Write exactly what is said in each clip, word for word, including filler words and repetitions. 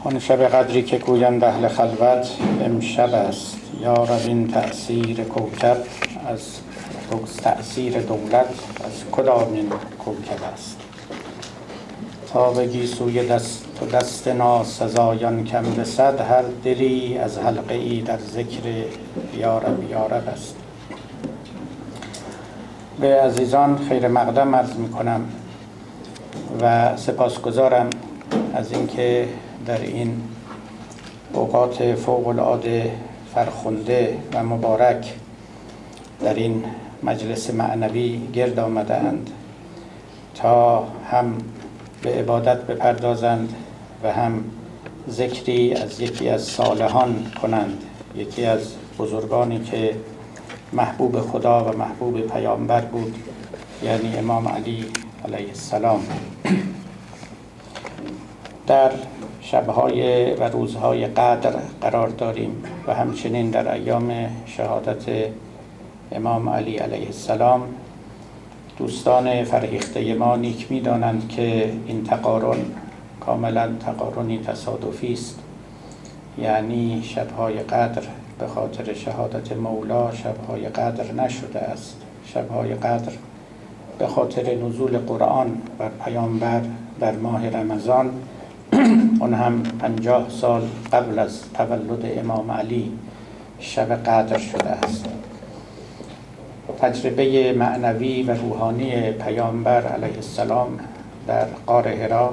آن شب قدری که گویند اهل خلوت امشب است. یا رب این تأثیر کوکب از تأثیر دولت از کدامین کوکب است؟ تا بگی سوی دست و دست ناسزایان کم رسد، هر دلی از حلقه ای در ذکر یا رب یا رب است. به عزیزان خیر مقدم عرض می کنم و سپاسگزارم از اینکه در این اوقات فوق العاده فرخنده و مبارک در این مجلس معنوی گرد آمدند تا هم به عبادت بپردازند و هم ذکری از یکی از صالحان کنند، یکی از بزرگانی که محبوب خدا و محبوب پیامبر بود، یعنی امام علی علیه السلام. در شب‌های و روزهای قدر قرار داریم و همچنین در ایام شهادت امام علی علیه السلام. دوستان فرهیخته ما نیک می دانند که این تقارن کاملا تقارنی تصادفی است، یعنی شب‌های قدر به خاطر شهادت مولا شب‌های قدر نشده است. شب‌های قدر به خاطر نزول قرآن بر پیامبر در ماه رمضان، اون هم پنجاه سال قبل از تولد امام علی، شب قدر شده است. تجربه معنوی و روحانی پیامبر علیه السلام در غار حرا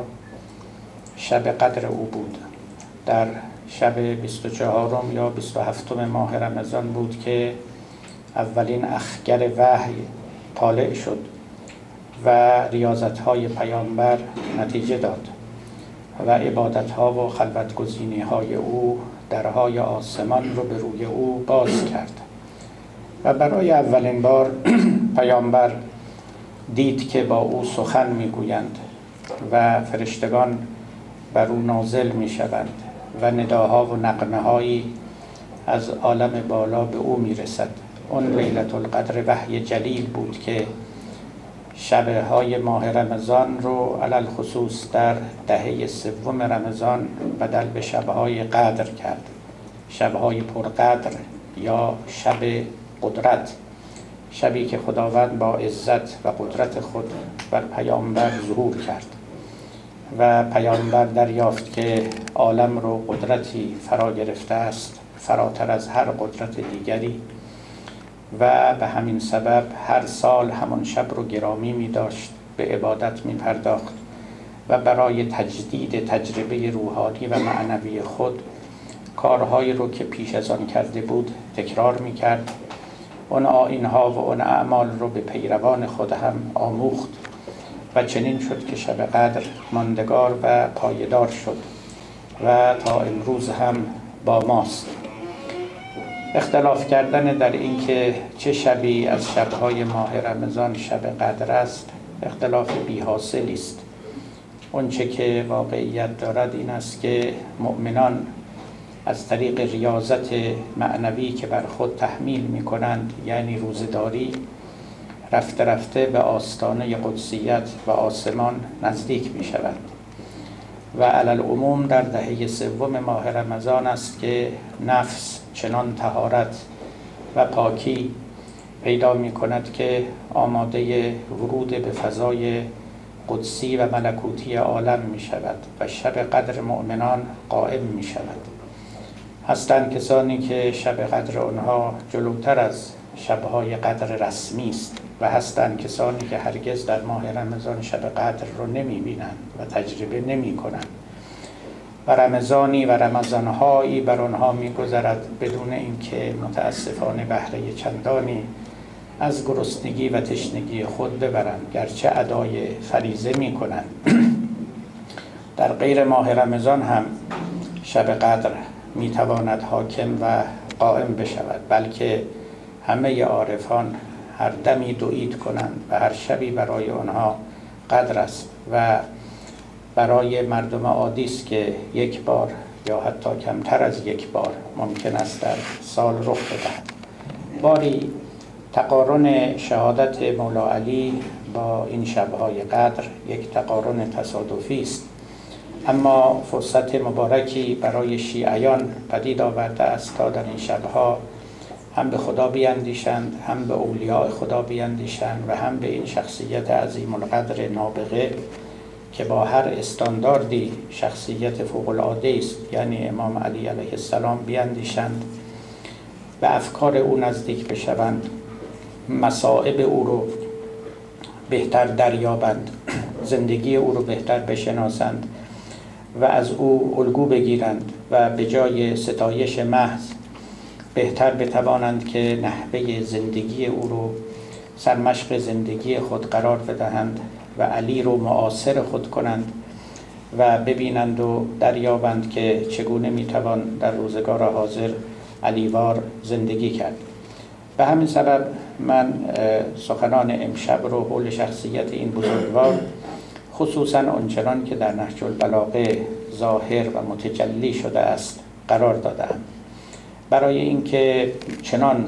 شب قدر او بود. در شب بیست و چهارم یا بیست و هفتم ماه رمضان بود که اولین اخگر وحی طالع شد و ریاضت‌های پیامبر نتیجه داد و عبادت‌ها و خلوت‌گزینی‌های او درهای آسمان رو به روی او باز کرد و برای اولین بار پیامبر دید که با او سخن میگویند و فرشتگان بر او نازل میشوند و نداها و نغمه‌هایی از عالم بالا به او میرسد. اون لیلة القدر وحی جلیل بود که شب‌های ماه رمضان رو علل خصوص در دهه سوم رمضان بدل به شب‌های قدر کرد، شب‌های پرقدر یا شب قدرت، شبی که خداوند با عزت و قدرت خود بر پیامبر ظهور کرد و پیامبر دریافت که عالم رو قدرتی فرا گرفته است فراتر از هر قدرت دیگری و به همین سبب هر سال همان شب رو گرامی می داشت، به عبادت می پرداخت و برای تجدید تجربه روحانی و معنوی خود کارهایی رو که پیش از آن کرده بود تکرار می کرد. اون آیین‌ها و اون اعمال رو به پیروان خود هم آموخت و چنین شد که شب قدر ماندگار و پایدار شد و تا امروز هم با ماست. اختلاف کردن در این که چه شبی از شب‌های ماه رمضان شب قدر است اختلاف بی حاصلی است. اون چه که واقعیت دارد این است که مؤمنان از طریق ریاضت معنوی که بر خود تحمیل می کنند، یعنی روزداری، رفته رفته به آستانه قدسیت و آسمان نزدیک می شوند و علل عموم در دهه سوم ماه رمضان است که نفس چنان طهارت و پاکی پیدا می کند که آماده ورود به فضای قدسی و ملکوتی عالم می شود و شب قدر مؤمنان قائم می شود. هستند کسانی که شب قدر آنها جلوتر از شب‌های قدر رسمی است و هستند کسانی که هرگز در ماه رمضان شب قدر رو نمی بینند و تجربه نمی کنند و رمضانی و رمضان‌هایی بر آنها می گذرد بدون اینکه متاسفانه بهره چندانی از گرسنگی و تشنگی خود ببرند، گرچه ادای فریضه می کنند. در غیر ماه رمضان هم شب قدر می تواند حاکم و قائم بشود، بلکه همه عارفان هر دمی دعید کنند و هر شبی برای آنها قدر است و برای مردم عادی است که یک بار یا حتی کمتر از یک بار ممکن است در سال رخ بدهد. باری تقارن شهادت مولا علی با این شب‌های قدر یک تقارن تصادفی است اما فرصت مبارکی برای شیعیان پدید آورده است تا در این شبها هم به خدا بیندیشند، هم به اولیاء خدا بیندیشند و هم به این شخصیت عظیم القدر نابغه که با هر استانداردی شخصیت فوق العاده است، یعنی امام علی علیه السلام، بیندیشند، به افکار او نزدیک بشوند، مصائب او رو بهتر دریابند، زندگی او رو بهتر بشناسند و از او الگو بگیرند و به جای ستایش محض بهتر بتوانند که نحوه زندگی او رو سرمشق زندگی خود قرار بدهند و علی رو معاصر خود کنند و ببینند و دریابند که چگونه میتوان در روزگار حاضر علیوار زندگی کرد. به همین سبب من سخنان امشب رو حول شخصیت این بزرگوار، خصوصا آنچنان که در نهج البلاغه ظاهر و متجلی شده است، قرار دادم، برای اینکه چنان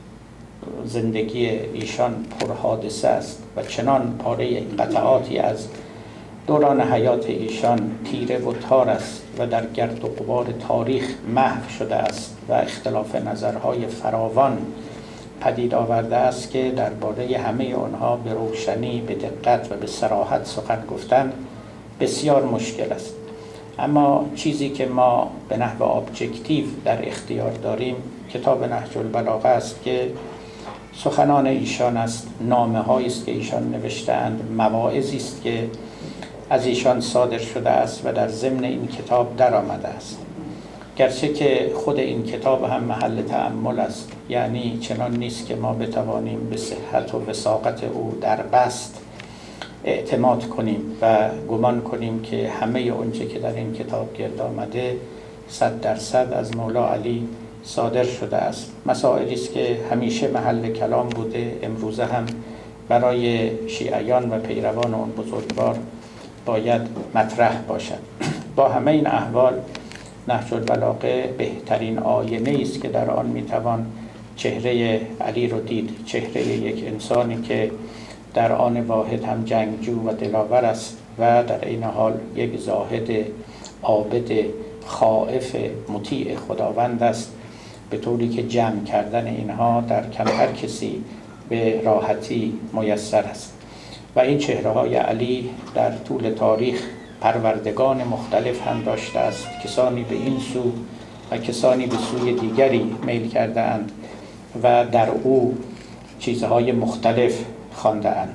زندگی ایشان پرحادثه است و چنان پاره قطعاتی از دوران حیات ایشان تیره و تار است و در گرد و غبار تاریخ محو شده است و اختلاف نظرهای فراوان پدید آورده است که درباره همه آنها به روشنی، به دقت و به صراحت سخن گفتن بسیار مشکل است. اما چیزی که ما به نحو ابجکتیو در اختیار داریم کتاب نهج البلاغه است که سخنان ایشان است، نامه هایی است که ایشان نوشته‌اند، مواعظی است که از ایشان صادر شده است و در ضمن این کتاب در آمده است. گرچه که خود این کتاب هم محل تأمل است، یعنی چنان نیست که ما بتوانیم به صحت و وثاقت او در بست اعتماد کنیم و گمان کنیم که همه آنچه که در این کتاب گرد آمده صد درصد از مولا علی صادر شده است. مسائلی است که همیشه محل کلام بوده، امروزه هم برای شیعیان و پیروان آن بزرگوار باید مطرح باشد. با همه این احوال نهج البلاغه بهترین آینه است که در آن میتوان چهره علی رو دید، چهره یک انسانی که در آن واحد هم جنگجو و دلاور است و در این حال یک زاهد عابد خائف مطیع خداوند است، به طوری که جمع کردن اینها در کمتر کسی به راحتی میسر است. و این چهره های علی در طول تاریخ پروردگان مختلف هم داشته است، کسانی به این سو و کسانی به سوی دیگری میل کرده اند و در او چیزهای مختلف خوانده اند.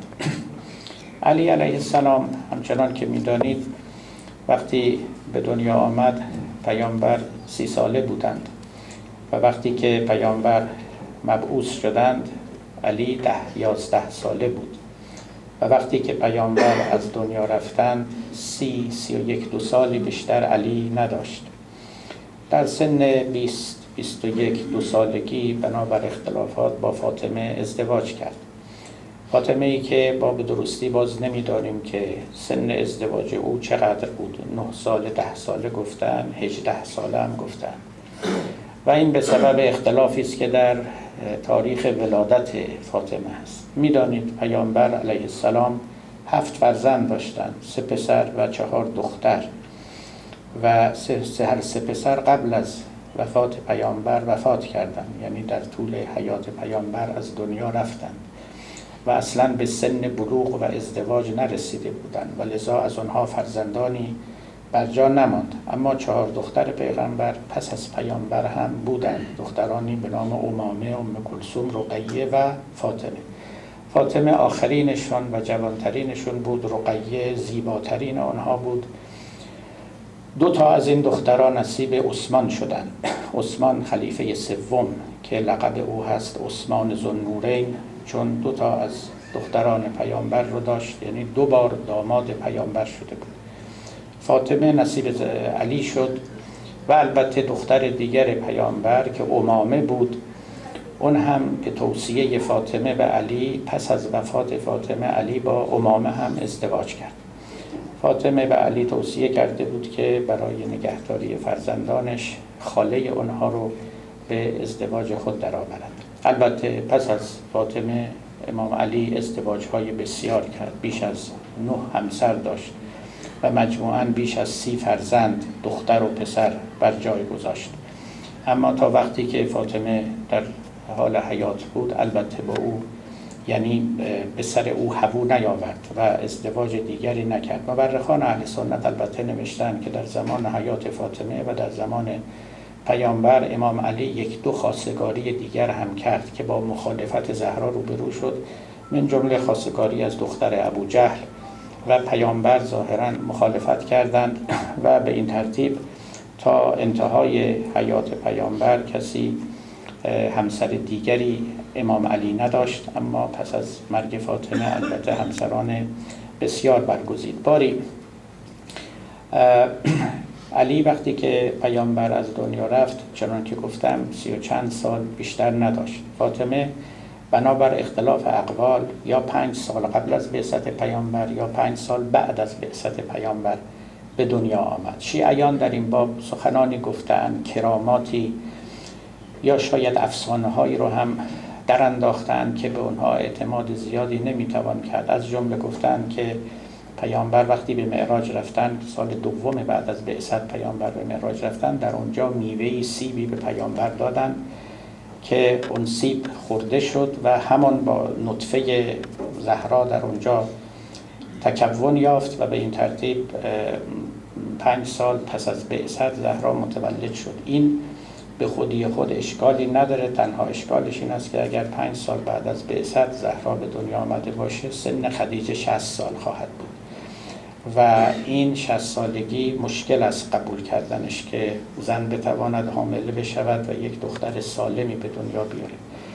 علی علیه السلام همچنان که می‌دانید وقتی به دنیا آمد پیامبر سی ساله بودند و وقتی که پیامبر مبعوث شدند علی ده یازده ساله بود و وقتی که پیامبر از دنیا رفتند سی سی و یک دو سالی بیشتر علی نداشت. در سن بیست بیست و یک دو سالگی بنابر اختلافات با فاطمه ازدواج کرد. فاطمه ای که با به درستی باز نمیدانیم که سن ازدواج او چقدر بود، نه ساله، ده ساله گفتن، هجده ساله هم گفتن و این به سبب اختلافی است که در تاریخ ولادت فاطمه است. میدانید پیامبر علیه السلام هفت فرزند داشتند، سه پسر و چهار دختر و سه هر سه پسر قبل از وفات پیامبر وفات کردند، یعنی در طول حیات پیامبر از دنیا رفتند و اصلا به سن بلوغ و ازدواج نرسیده بودند و لذا از آنها فرزندانی بر جا نماند. اما چهار دختر پیغمبر پس از پیامبر هم بودند، دخترانی به نام امامه، ام کلثوم، رقیه و فاطمه. فاطمه آخرینشون و جوانترینشون بود، رقیه زیباترین آنها بود. دو تا از این دختران نصیب عثمان شدند. عثمان خلیفه سوم که لقب او هست عثمان ذوالنورین، چون دو تا از دختران پیامبر رو داشت، یعنی دو بار داماد پیامبر شده بود. فاطمه نصیب علی شد و البته دختر دیگر پیامبر که امامه بود، اون هم به توصیه فاطمه به علی پس از وفات فاطمه علی با امامه هم ازدواج کرد. فاطمه به علی توصیه کرده بود که برای نگهداری فرزندانش خاله اونها رو به ازدواج خود درآورد. البته پس از فاطمه امام علی ازدواج‌های بسیار کرد، بیش از نه همسر داشت و مجموعاً بیش از سی فرزند دختر و پسر بر جای گذاشت. اما تا وقتی که فاطمه در حال حیات بود البته با او یعنی به سر او هوو نیاورد و ازدواج دیگری نکرد. مورخان اهل سنت البته نوشتن که در زمان حیات فاطمه و در زمان پیامبر امام علی یک دو خواستگاری دیگر هم کرد که با مخالفت زهرا روبرو شد، من جمله خواستگاری از دختر ابو جهل و پیامبر ظاهراً مخالفت کردند و به این ترتیب تا انتهای حیات پیامبر کسی همسر دیگری امام علی نداشت. اما پس از مرگ فاطمه البته همسران بسیار برگزید. باری علی وقتی که پیامبر از دنیا رفت چنان که گفتم سی و چند سال بیشتر نداشت. فاطمه بنابر اختلاف اقوال یا پنج سال قبل از بعثت پیامبر یا پنج سال بعد از بعثت پیامبر به دنیا آمد. شیعیان در این باب سخنانی گفتند، کراماتی یا شاید افسانه هایی رو هم در انداختند که به اونها اعتماد زیادی نمیتوان کرد. از جمله گفتند که پیامبر وقتی به معراج رفتن، سال دوم بعد از بعثت پیامبر به معراج رفتن، در اونجا میوه‌ای سیبی به پیامبر دادن که اون سیب خورده شد و همان با نطفه زهرا در اونجا تکون یافت و به این ترتیب پنج سال پس از بعثت زهرا متولد شد. این به خودی خود اشکالی نداره، تنها اشکالش این است که اگر پنج سال بعد از بعثت زهرا به دنیا آمده باشه سن خدیجه شصت سال خواهد بود و این شصت سالگی مشکل است قبول کردنش که زن بتواند حامله بشود و یک دختر سالمی به دنیا بیاره.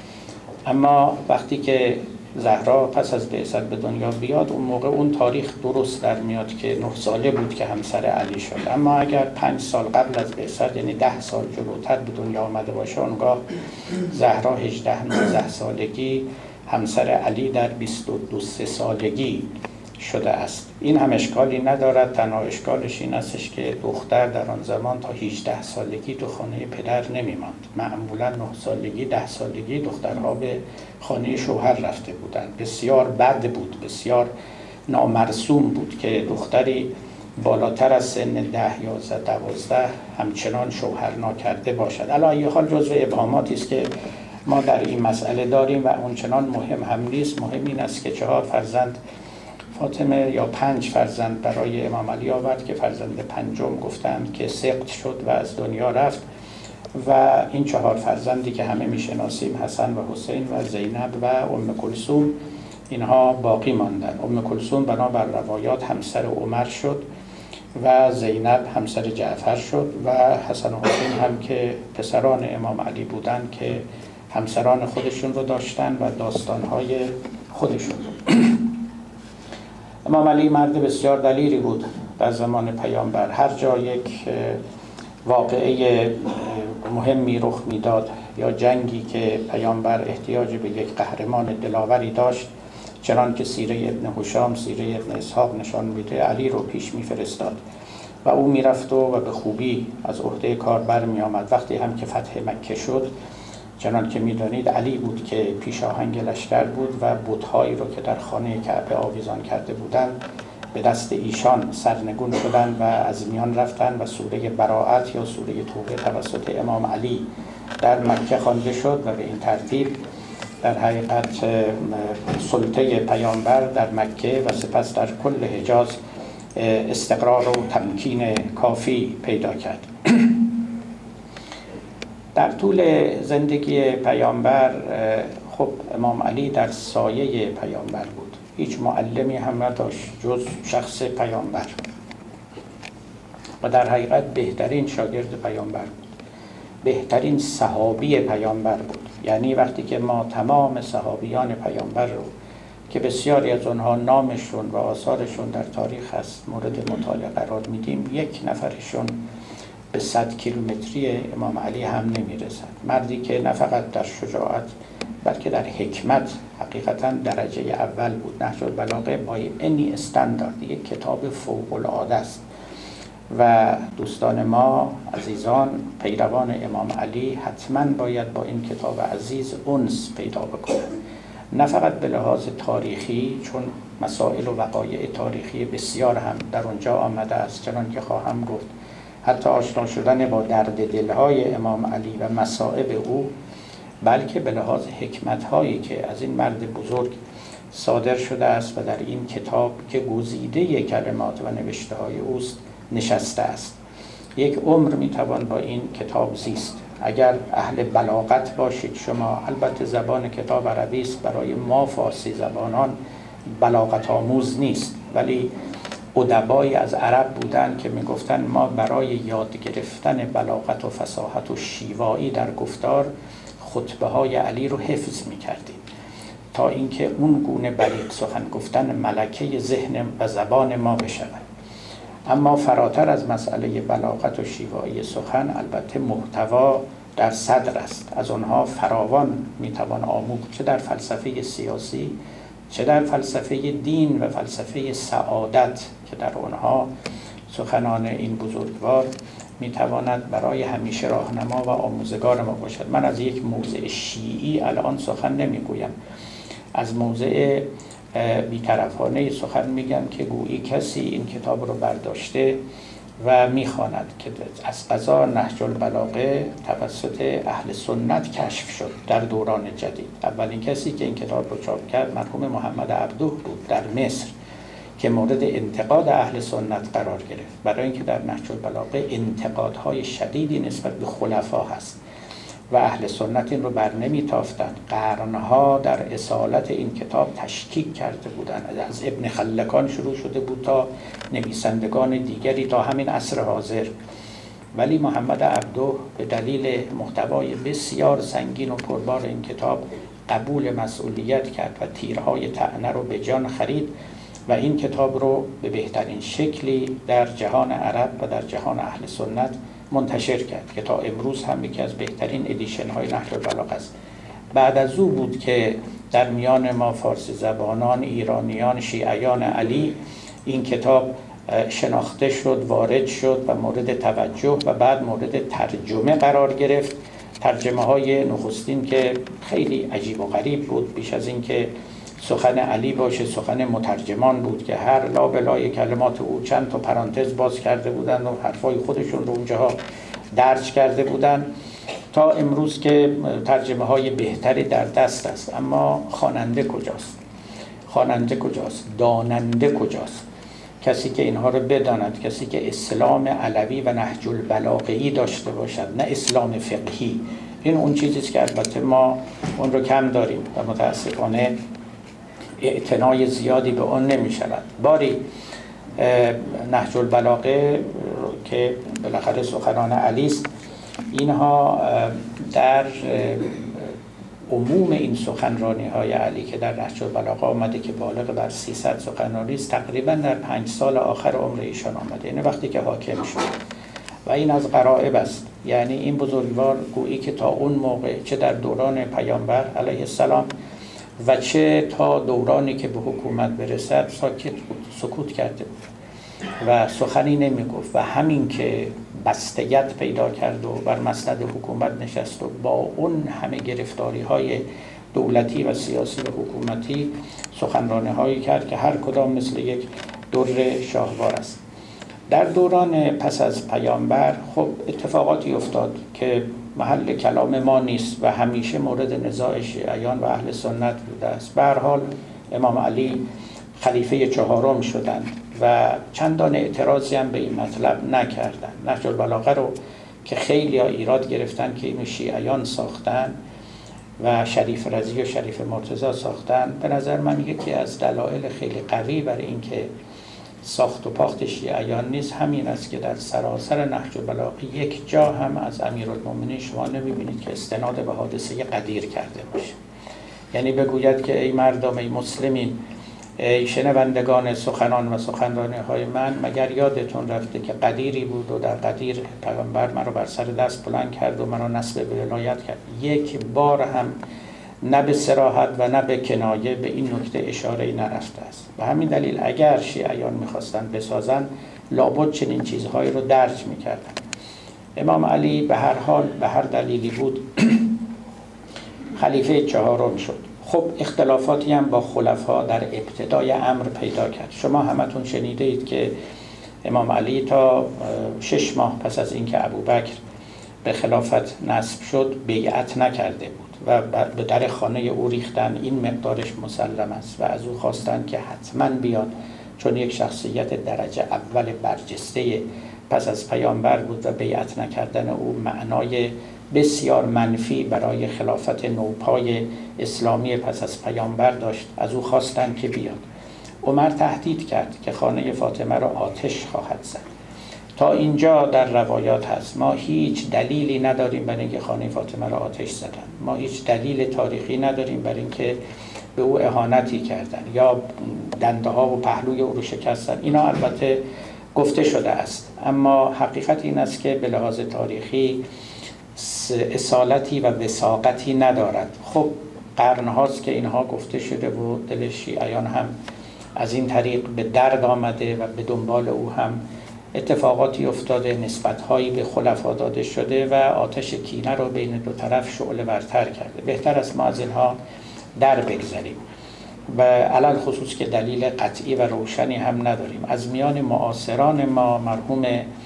اما وقتی که زهرا پس از بعثت به دنیا بیاد اون موقع اون تاریخ درست در میاد که نه ساله بود که همسر علی شد. اما اگر پنج سال قبل از بعثت یعنی ده سال جلوتر به دنیا آمده باشه اونگاه زهرا هجده نوزده سالگی همسر علی در بیست و دو سالگی شده است. این هم اشکالی ندارد، تنها اشکالش این استش که دختر در آن زمان تا هجده سالگی تو خانه پدر نمیماند. معمولا نه سالگی ده سالگی دخترها به خانه شوهر رفته بودند. بسیار بد بود، بسیار نامرسوم بود که دختری بالاتر از سن ده یا دوازده همچنان شوهر ناکرده باشد. علی ای حال جزو ابهاماتی است که ما در این مسئله داریم و اونچنان مهم هم نیست. مهم این است که چهار فرزند فاطمه یا پنج فرزند برای امام علی آورد که فرزند پنجم گفتند که سقط شد و از دنیا رفت و این چهار فرزندی که همه میشناسیم حسن و حسین و زینب و ام کلثوم اینها باقی ماندند. ام کلثوم بنابر روایات همسر عمر شد و زینب همسر جعفر شد و حسن و حسین هم که پسران امام علی بودند که همسران خودشون رو داشتن و داستانهای خودشون رو. امام علی مرد بسیار دلیری بود در زمان پیامبر. هر جا یک واقعه مهمی رخ میداد یا جنگی که پیامبر احتیاج به یک قهرمان دلاوری داشت، چنان که سیره ابن هشام، سیره ابن اسحاق نشان میده، علی رو پیش میفرستاد و او میرفت و به خوبی از عهده کار برمی آمد. وقتی هم که فتح مکه شد، چنان که میدانید علی بود که پیش آهنگ لشکر بود و بت‌هایی رو که در خانه کعبه آویزان کرده بودند به دست ایشان سرنگون شدند و از میان رفتند و سوره براءت یا سوره توبه توسط امام علی در مکه خوانده شد و به این ترتیب در حقیقت سلطه پیامبر در مکه و سپس در کل حجاز استقرار و تمکین کافی پیدا کرد. در طول زندگی پیامبر خب امام علی در سایه پیامبر بود، هیچ معلمی هم نداشت جز شخص پیامبر و در حقیقت بهترین شاگرد پیامبر بود، بهترین صحابی پیامبر بود. یعنی وقتی که ما تمام صحابیان پیامبر رو که بسیاری از آنها نامشون و آثارشون در تاریخ هست مورد مطالعه قرار میدیم، یک نفرشون به صد کیلومتری امام علی هم نمیرسد. مردی که نه فقط در شجاعت بلکه در حکمت حقیقتا درجه اول بود. نهج البلاغه با اینی استاندارد یک کتاب فوق العاده است و دوستان ما عزیزان پیروان امام علی حتما باید با این کتاب عزیز انس پیدا بکنند نه فقط به لحاظ تاریخی، چون مسائل و وقایع تاریخی بسیار هم در اونجا آمده است، چنان که خواهم گفت حتی آشنا شدن با درد دلهای امام علی و مصائب او، بلکه به لحاظ حکمت‌هایی که از این مرد بزرگ صادر شده است و در این کتاب که گزیده کلمات و نوشته‌های اوست نشسته است. یک عمر میتوان با این کتاب زیست. اگر اهل بلاغت باشید شما، البته زبان کتاب عربی است، برای ما فارسی زبانان بلاغت آموز نیست، ولی ادبایی از عرب بودند که میگفتند ما برای یاد گرفتن بلاغت و فصاحت و شیوایی در گفتار خطبه های علی رو حفظ میکردیم تا اینکه اون گونه بلیغ سخن گفتن ملکه ذهن و زبان ما بشود. اما فراتر از مسئله بلاغت و شیوایی سخن، البته محتوا در صدر است. از آنها فراوان میتوان آموخت، چه در فلسفه سیاسی، چه در فلسفه دین و فلسفه سعادت که در آنها سخنان این بزرگوار میتواند برای همیشه راهنما و آموزگار ما باشد. من از یک موضع شیعی الان سخن نمیگویم، از موضع بی‌طرفانه سخن میگم که گویی کسی این کتاب رو برداشته و میخواند که از قضا نهج البلاغه توسط اهل سنت کشف شد در دوران جدید. اولین کسی که این کتاب رو چاپ کرد مرحوم محمد عبده بود در مصر که مورد انتقاد اهل سنت قرار گرفت، برای اینکه در نهج البلاغه انتقادهای شدیدی نسبت به خلفا هست و اهل سنت این رو بر نمیتافتند. قرنها در اصالت این کتاب تشکیک کرده بودند، از ابن خلکان شروع شده بود تا نویسندگان دیگری تا همین عصر حاضر. ولی محمد عبده به دلیل محتوای بسیار سنگین و پربار این کتاب قبول مسئولیت کرد و تیرهای طعنه رو به جان خرید و این کتاب رو به بهترین شکلی در جهان عرب و در جهان اهل سنت منتشر کرد که تا امروز هم یکی از بهترین ادیشن های نهج البلاغه است. بعد از او بود که در میان ما فارسی زبانان، ایرانیان، شیعیان علی این کتاب شناخته شد، وارد شد و مورد توجه و بعد مورد ترجمه قرار گرفت. ترجمه های نخستین که خیلی عجیب و غریب بود، بیش از این که سخن علی باشه سخن مترجمان بود که هر لا بلای کلمات او چند تا پرانتز باز کرده بودند و حرفای خودشون رو اونجاها درج کرده بودند، تا امروز که ترجمه های بهتری در دست است. اما خواننده کجاست؟ خواننده کجاست؟ داننده کجاست؟ کسی که اینها رو بداند، کسی که اسلام علوی و نهج البلاغه‌ای داشته باشد، نه اسلام فقهی. این اون چیزیست که البته ما اون رو کم داریم و متاسفانه اعتنای زیادی به آن نمی شود. باری نهج البلاغه که بالاخره سخنان علی است، اینها در عموم این سخنرانی های علی که در نهج البلاغه آمده که بالغ بر سیصد سخنرانی است، تقریبا در پنج سال آخر عمر ایشان آمده، یعنی وقتی که حاکم شد. و این از غرایب است. یعنی این بزرگوار گویی که تا اون موقع چه در دوران پیامبر علیه السلام و چه تا دورانی که به حکومت برسد ساکت بود، سکوت کرده بود و سخنی نمی گفت و همین که بستگیت پیدا کرد و بر مسند حکومت نشست و با اون همه گرفتاری های دولتی و سیاسی و حکومتی سخنرانی هایی کرد که هر کدام مثل یک در شاهوار است. در دوران پس از پیامبر خب اتفاقاتی افتاد که محل کلام ما نیست و همیشه مورد نزاع شیعیان و اهل سنت بوده است. به هر حال امام علی خلیفه چهارم شدند و چندان اعتراضی هم به این مطلب نکردند. نهج البلاغه رو که خیلی ها ایراد گرفتن که اینو شیعیان ساختن و شریف رضی و شریف مرتضی ساختن، به نظر من یکی از دلایل خیلی قوی برای اینکه ساخت و پاخت شیعیان نیست همین است که در سراسر نهج البلاغه یک جا هم از امیرالمومنین شما نمیبینید که استناد به حادثه قدیر کرده باشه. یعنی بگوید که ای مردم، ای مسلمین، ای شنوندگان سخنان و سخنرانی های من، مگر یادتون رفته که قدیری بود و در قدیر پیامبر مرا بر سر دست بلند کرد و مرا نسب به ولایت کرد. یک بار هم نه به صراحت و نه به کنایه به این نکته اشاره‌ای نرفته است. و همین دلیل اگر شیعیان می‌خواستند بسازند لابد چنین چیزهایی رو درج می‌کردند. امام علی به هر حال به هر دلیلی بود خلیفه چهارم شد. خب اختلافاتی هم با خلفا در ابتدای امر پیدا کرد. شما همتون شنیده اید که امام علی تا شش ماه پس از اینکه ابوبکر به خلافت نصب شد بیعت نکرده بود و به در خانه او ریختن. این مقدارش مسلم است و از او خواستن که حتما بیاد، چون یک شخصیت درجه اول برجسته پس از پیامبر بود و بیعت نکردن او معنای بسیار منفی برای خلافت نوپای اسلامی پس از پیامبر داشت. از او خواستن که بیاد. عمر تهدید کرد که خانه فاطمه را آتش خواهد زد. تا اینجا در روایات هست. ما هیچ دلیلی نداریم برای اینکه خانه فاطمه را آتش زدن. ما هیچ دلیل تاریخی نداریم برای اینکه به او اهانتی کردن یا دنده ها و پهلوی او رو شکستن. اینا البته گفته شده است، اما حقیقت این است که به لحاظ تاریخی اصالتی و وثاقتی ندارد. خب قرن هاست که اینها گفته شده و دل شیعیان هم از این طریق به درد آمده و به دنبال او هم اتفاقاتی افتاده، نسبت‌هایی به خلفا داده شده و آتش کینه رو بین دو طرف شعله ورتر کرده. بهتر است ما از اینها در بگذریم و علل خصوص که دلیل قطعی و روشنی هم نداریم. از میان معاصران ما مرحوم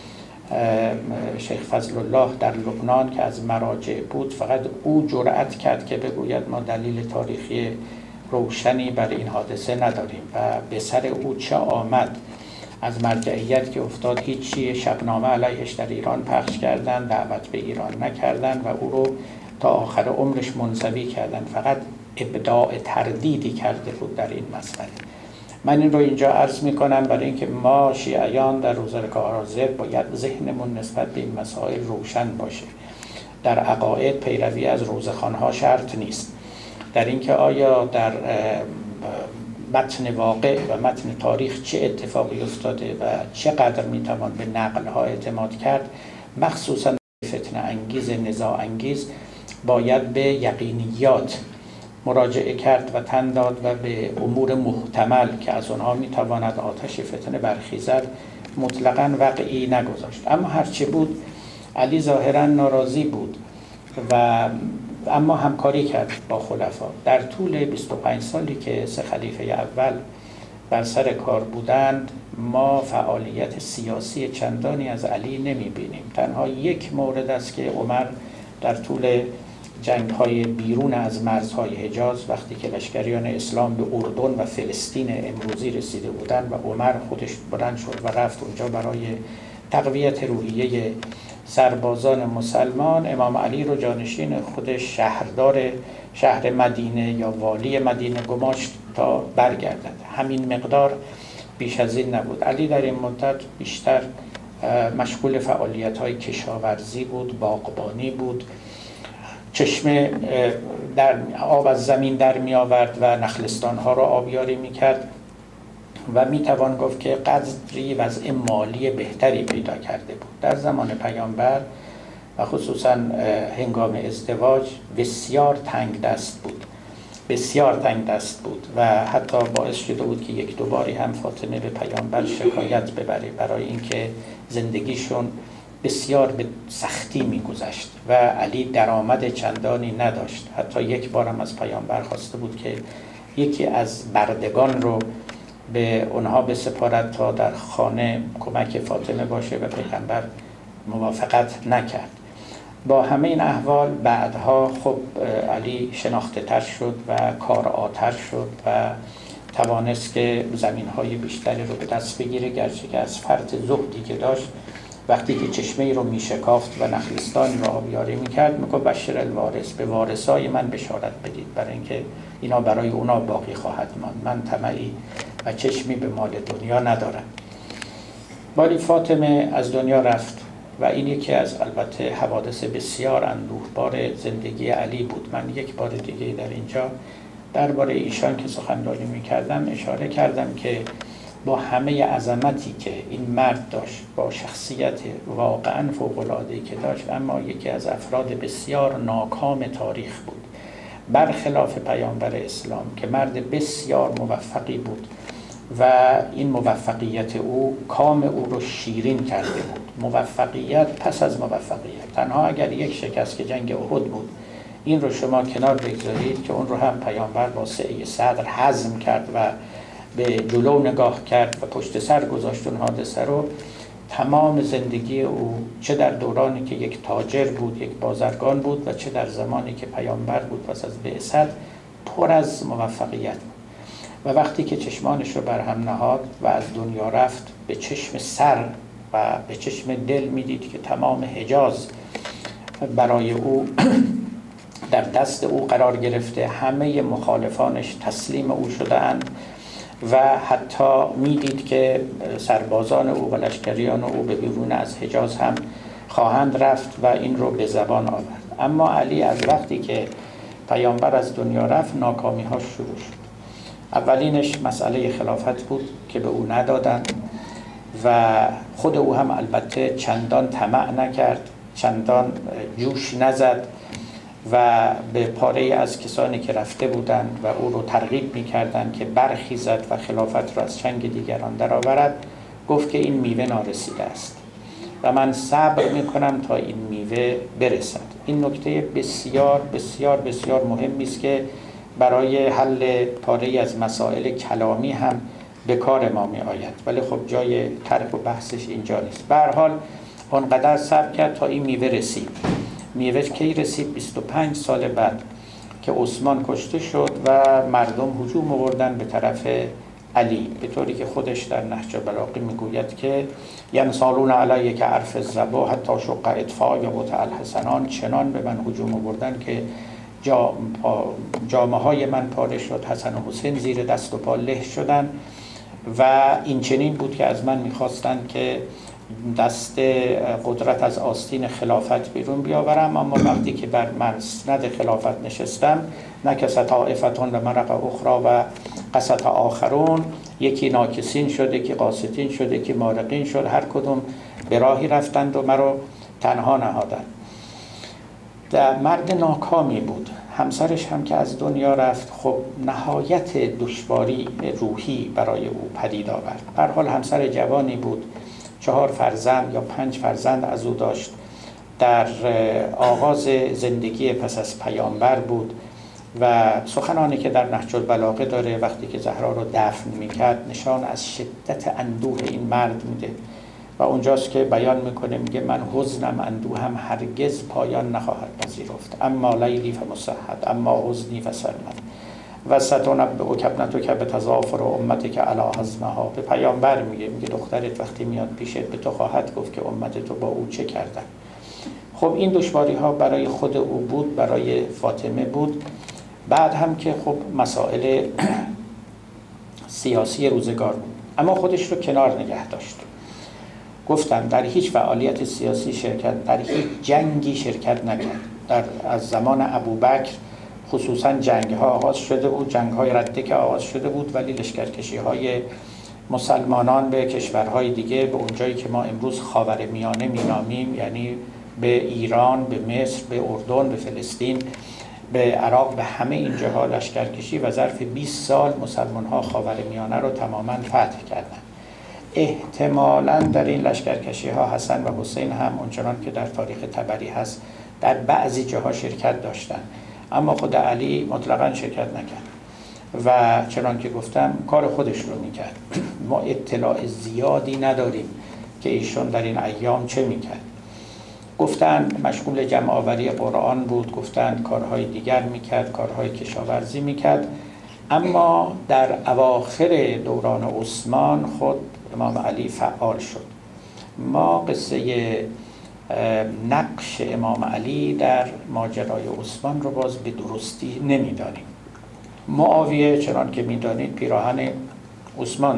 شیخ فضل الله در لبنان که از مراجع بود، فقط او جرأت کرد که بگوید ما دلیل تاریخی روشنی برای این حادثه نداریم و به سر او چه آمد. از مرجعیت که افتاد هیچی، شبنامه علیهش در ایران پخش کردن، دعوت به ایران نکردن و او رو تا آخر عمرش منزوی کردن. فقط ابداع تردیدی کرده بود در این مسئله. من این رو اینجا عرض می کنم برای اینکه ما شیعیان در روزگار حاضر باید ذهنمون نسبت به این مسائل روشن باشه. در عقاید پیروی از روزخوان‌ها شرط نیست. در اینکه آیا در متن واقع و متن تاریخ چه اتفاقی افتاده و چقدر میتوان به نقل‌ها اعتماد کرد، مخصوصا فتنه انگیز، نزاع انگیز، باید به یقینیات مراجعه کرد و تن داد و به امور محتمل که از آنها میتواند آتش فتنه برخیزد مطلقاً وقعی نگذاشت. اما هرچه بود علی ظاهراً ناراضی بود و اما همکاری کرد با خلفا. در طول بیست و پنج سالی که سه خلیفه اول بر سر کار بودند ما فعالیت سیاسی چندانی از علی نمی بینیم. تنها یک مورد است که عمر در طول جنگ‌های بیرون از مرزهای حجاز وقتی که لشکریان اسلام به اردن و فلسطین امروزی رسیده بودند و عمر خودش بلند شد و رفت اونجا برای تقویت روحیه سربازان مسلمان، امام علی رو جانشین خودش شهردار شهر مدینه یا والی مدینه گماشت تا برگردد. همین مقدار، بیش از این نبود. علی در این مدت بیشتر مشغول فعالیت‌های کشاورزی بود، باغبانی بود، چشمه در آب از زمین در می آورد و نخلستان‌ها را آبیاری می کرد و می توان گفت که قدری وضع مالی بهتری پیدا کرده بود. در زمان پیامبر و خصوصا هنگام ازدواج بسیار تنگ دست بود بسیار تنگ دست بود و حتی باعث شده بود که یک دو باری هم فاطمه به پیامبر شکایت ببره برای اینکه زندگیشون بسیار به سختی می‌گذشت و علی درآمد چندانی نداشت. حتی یک بارم از پیامبر خواسته بود که یکی از بردگان رو به اونها بسپارد تا در خانه کمک فاطمه باشه و پیغمبر موافقت نکرد. با همه این احوال بعدها خب علی شناخته تر شد و کارآتر شد و توانست که زمین‌های بیشتری رو به دست بگیره، گرچه که از فرط زهدی که داشت وقتی که چشمه‌ای رو میشکافت و نخلستانی رو آبیاری میکرد میگه بشر الوارث، به وارثای من بشارت بدید برای اینکه اینا برای اونا باقی خواهد ماند، من طمعی و چشمی به مال دنیا ندارم. ولی فاطمه از دنیا رفت و این یکی از البته حوادث بسیار اندوهبار زندگی علی بود. من یک بار دیگه در اینجا درباره ایشان که سخنرانی میکردم اشاره کردم که با همه عظمتی که این مرد داشت، با شخصیت واقعا فوق‌العاده‌ای که داشت، اما یکی از افراد بسیار ناکام تاریخ بود، برخلاف پیامبر اسلام که مرد بسیار موفقی بود و این موفقیت او کام او رو شیرین کرده بود. موفقیت پس از موفقیت، تنها اگر یک شکست که جنگ احد بود این رو شما کنار بگذارید که اون رو هم پیامبر با سعه صدر هضم کرد و به جلو نگاه کرد و پشت سر گذاشت اون حادثه رو. تمام زندگی او چه در دورانی که یک تاجر بود، یک بازرگان بود و چه در زمانی که پیامبر بود پس از بعثت، پر از موفقیت بود. و وقتی که چشمانش رو بر هم نهاد و از دنیا رفت، به چشم سر و به چشم دل میدید که تمام حجاز برای او در دست او قرار گرفته، همه مخالفانش تسلیم او شده اند و حتی میدید که سربازان او و لشکریان او به بیرون از حجاز هم خواهند رفت و این رو به زبان آورد. اما علی از وقتی که پیامبر از دنیا رفت ناکامی ها شروع شد. اولینش مسئله خلافت بود که به او ندادن و خود او هم البته چندان طمع نکرد، چندان جوش نزد و به پاره از کسانی که رفته بودند و او رو ترغیب می‌کردند که برخیزد و خلافت را از چنگ دیگران درآورد، گفت که این میوه نارسیده است و من صبر می‌کنم تا این میوه برسد. این نکته بسیار بسیار بسیار مهمی است که برای حل پاره از مسائل کلامی هم به کار ما می‌آید، ولی خب جای طرح و بحثش اینجا نیست. به هر حال اونقدر صبر کرد تا این میوه رسید. میوه کی رسید؟ بیست و پنج سال بعد که عثمان کشته شد و مردم هجوم آوردن به طرف علی، به طوری که خودش در نهج البلاغه میگوید که ینسالون علیه که عرف الظبا حتی شق اطفاء یا بطع الحسنان، چنان به من هجوم آوردن که جامه های من پاره شد، حسن و حسین زیر دست و پا له شدن و این چنین بود که از من میخواستند که دست قدرت از آستین خلافت بیرون بیاورم، اما وقتی که بر مسند خلافت نشستم نکست طائفتون و مرق اخرى و قست آخرون، یکی ناکسین شده که قاستین شده که مارقین شد، هر کدوم به راهی رفتند و مرا تنها نهادند. در مرد ناکامی بود. همسرش هم که از دنیا رفت خب نهایت دشواری روحی برای او پدید آورد. به هر حال همسر جوانی بود، چهار فرزند یا پنج فرزند از او داشت، در آغاز زندگی پس از پیامبر بود و سخنانی که در نهج البلاغه داره وقتی که زهرا رو دفن میکرد نشان از شدت اندوه این مرد میده و اونجاست که بیان میکنه، میگه من حزنم اندوهم هرگز پایان نخواهد پذیرفت، اما لیلی فمسحد اما حزنی فسلمت و ستنبئک ابنتک بتظافر امتک علی حزمها. به پیامبر میگه میگه دخترت وقتی میاد پیشت به تو خواهد گفت که امت تو با او چه کردن. خب این دشواری ها برای خود او بود، برای فاطمه بود. بعد هم که خب مسائل سیاسی روزگار بود، اما خودش رو کنار نگه داشت. گفتم در هیچ فعالیت سیاسی شرکت، در هیچ جنگی شرکت نکرد. در از زمان ابوبکر خصوصا جنگ ها آغاز شده بود، جنگ های رده که آغاز شده بود، ولی لشکرکشی های مسلمانان به کشورهای دیگه، به اونجایی که ما امروز خاورمیانه مینامیم، یعنی به ایران، به مصر، به اردن، به فلسطین، به عراق، به همه این جاها لشکرکشی و ظرف بیست سال مسلمان ها خاورمیانه رو تماما فتح کردند. احتمالاً در این لشکرکشی ها حسن و حسین هم اونچنان که در تاریخ طبری هست در بعضی جاها شرکت داشتن، اما خود علی مطلقاً شرکت نکرد و چنان که گفتم کار خودش رو میکرد. ما اطلاع زیادی نداریم که ایشون در این ایام چه میکرد. گفتند مشغول جمع آوری قرآن بود، گفتند کارهای دیگر میکرد، کارهای کشاورزی میکرد، اما در اواخر دوران عثمان خود امام علی فعال شد. ما قصه نقش امام علی در ماجرای عثمان رو باز به درستی نمیدانیم. معاویه چنان که میدانید پیراهن عثمان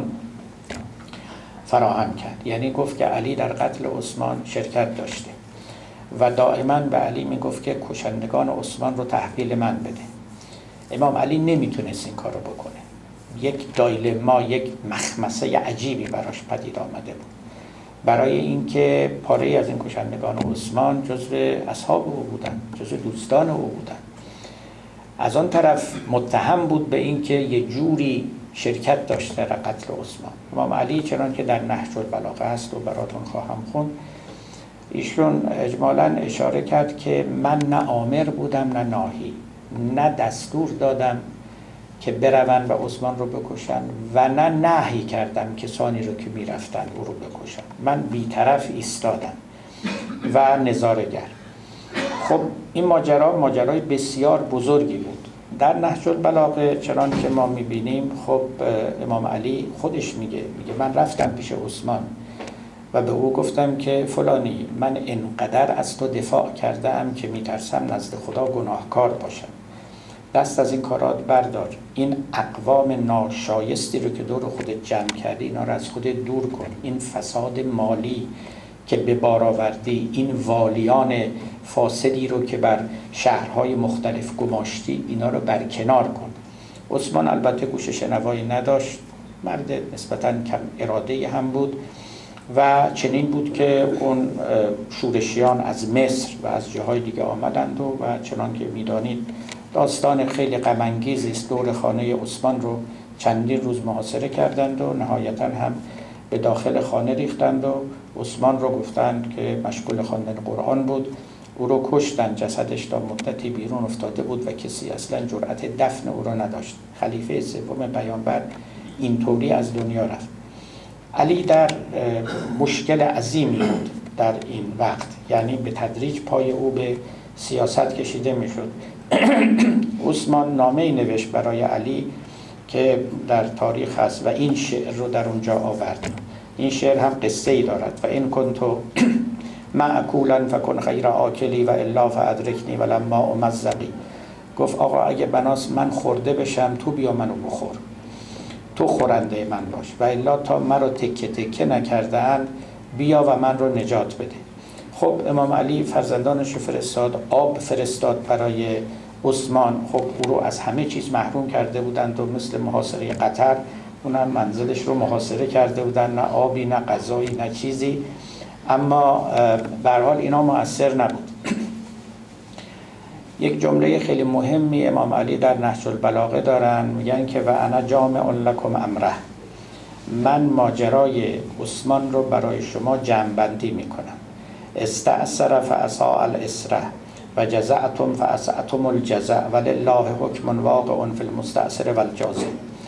فراهم کرد، یعنی گفت که علی در قتل عثمان شرکت داشته و دائما به علی میگفت که کشندگان عثمان رو تحویل من بده. امام علی نمیتونست این کار رو بکنه. یک دایلما، یک مخمسه عجیبی براش پدید آمده بود، برای اینکه پاره از این کشندگان عثمان جزو اصحاب او بودن، جزو دوستان او بودن. از آن طرف متهم بود به اینکه یه جوری شرکت داشته در قتل عثمان. امام علی چنان که در نهج البلاغه هست و براتون خواهم خوند، ایشون اجمالاً اشاره کرد که من نه آمر بودم نه ناهی، نه دستور دادم که برون و عثمان رو بکشن و نه نهی کردم کسانی رو که میرفتن او رو بکشن. من بیطرف ایستادم و نظاره‌گر. خب این ماجرا ماجرای بسیار بزرگی بود. در نهج البلاغه چنان که ما میبینیم، خب امام علی خودش میگه میگه من رفتم پیش عثمان و به او گفتم که فلانی، من اینقدر از تو دفاع کردم که میترسم نزد خدا گناهکار باشم، دست از این کارات بردار، این اقوام ناشایستی رو که دور خودت جمع کردی اینا رو از خودت دور کن، این فساد مالی که به بار آوردی، این والیان فاسدی رو که بر شهرهای مختلف گماشتی، اینا رو برکنار کن. عثمان البته گوش شنوایی نداشت، مرد نسبتاً کم اراده هم بود و چنین بود که اون شورشیان از مصر و از جاهای دیگه آمدند و, و چنان که میدانید داستان خیلی غم انگیزی است، دور خانه عثمان رو چندین روز محاصره کردند و نهایتاً هم به داخل خانه ریختند و عثمان رو گفتند که مشغول خواندن قرآن بود، او رو کشتند. جسدش تا مدتی بیرون افتاده بود و کسی اصلا جرأت دفن او رو نداشت. خلیفه سوم پیامبر اینطوری از دنیا رفت. علی در مشکل عظیمی بود در این وقت، یعنی به تدریج پای او به سیاست کشیده میشد. عثمان نامه‌ای نوشت برای علی که در تاریخ هست و این شعر رو در اونجا آورد. این شعر هم قصه ای دارد: و این کنتو معکولا فکن خیر آکلی و الا فادرکنی ولما امزقی. گفت آقا اگه بناس من خورده بشم تو بیا منو بخور، تو خورنده من باش، و الا تا مرا تکه تکه نکرده‌اند بیا و من رو نجات بده. خب امام علی فرزندانش رو فرستاد، آب فرستاد برای عثمان. خب او رو از همه چیز محروم کرده بودند و مثل محاصره قطر اونم منزلش رو محاصره کرده بودند، نه آبی نه غذایی نه چیزی. اما به هر حال اینا مؤثر نبود. یک جمله خیلی مهمی امام علی در نهج البلاغه دارن، میگن که و انا جامع لکم امره، من ماجرای عثمان رو برای شما جمع‌بندی میکنم. استأثر فاساء الاسره و جزعتم فاسأتم الجزع ولله حکم واقع فی المستأثر والجازع.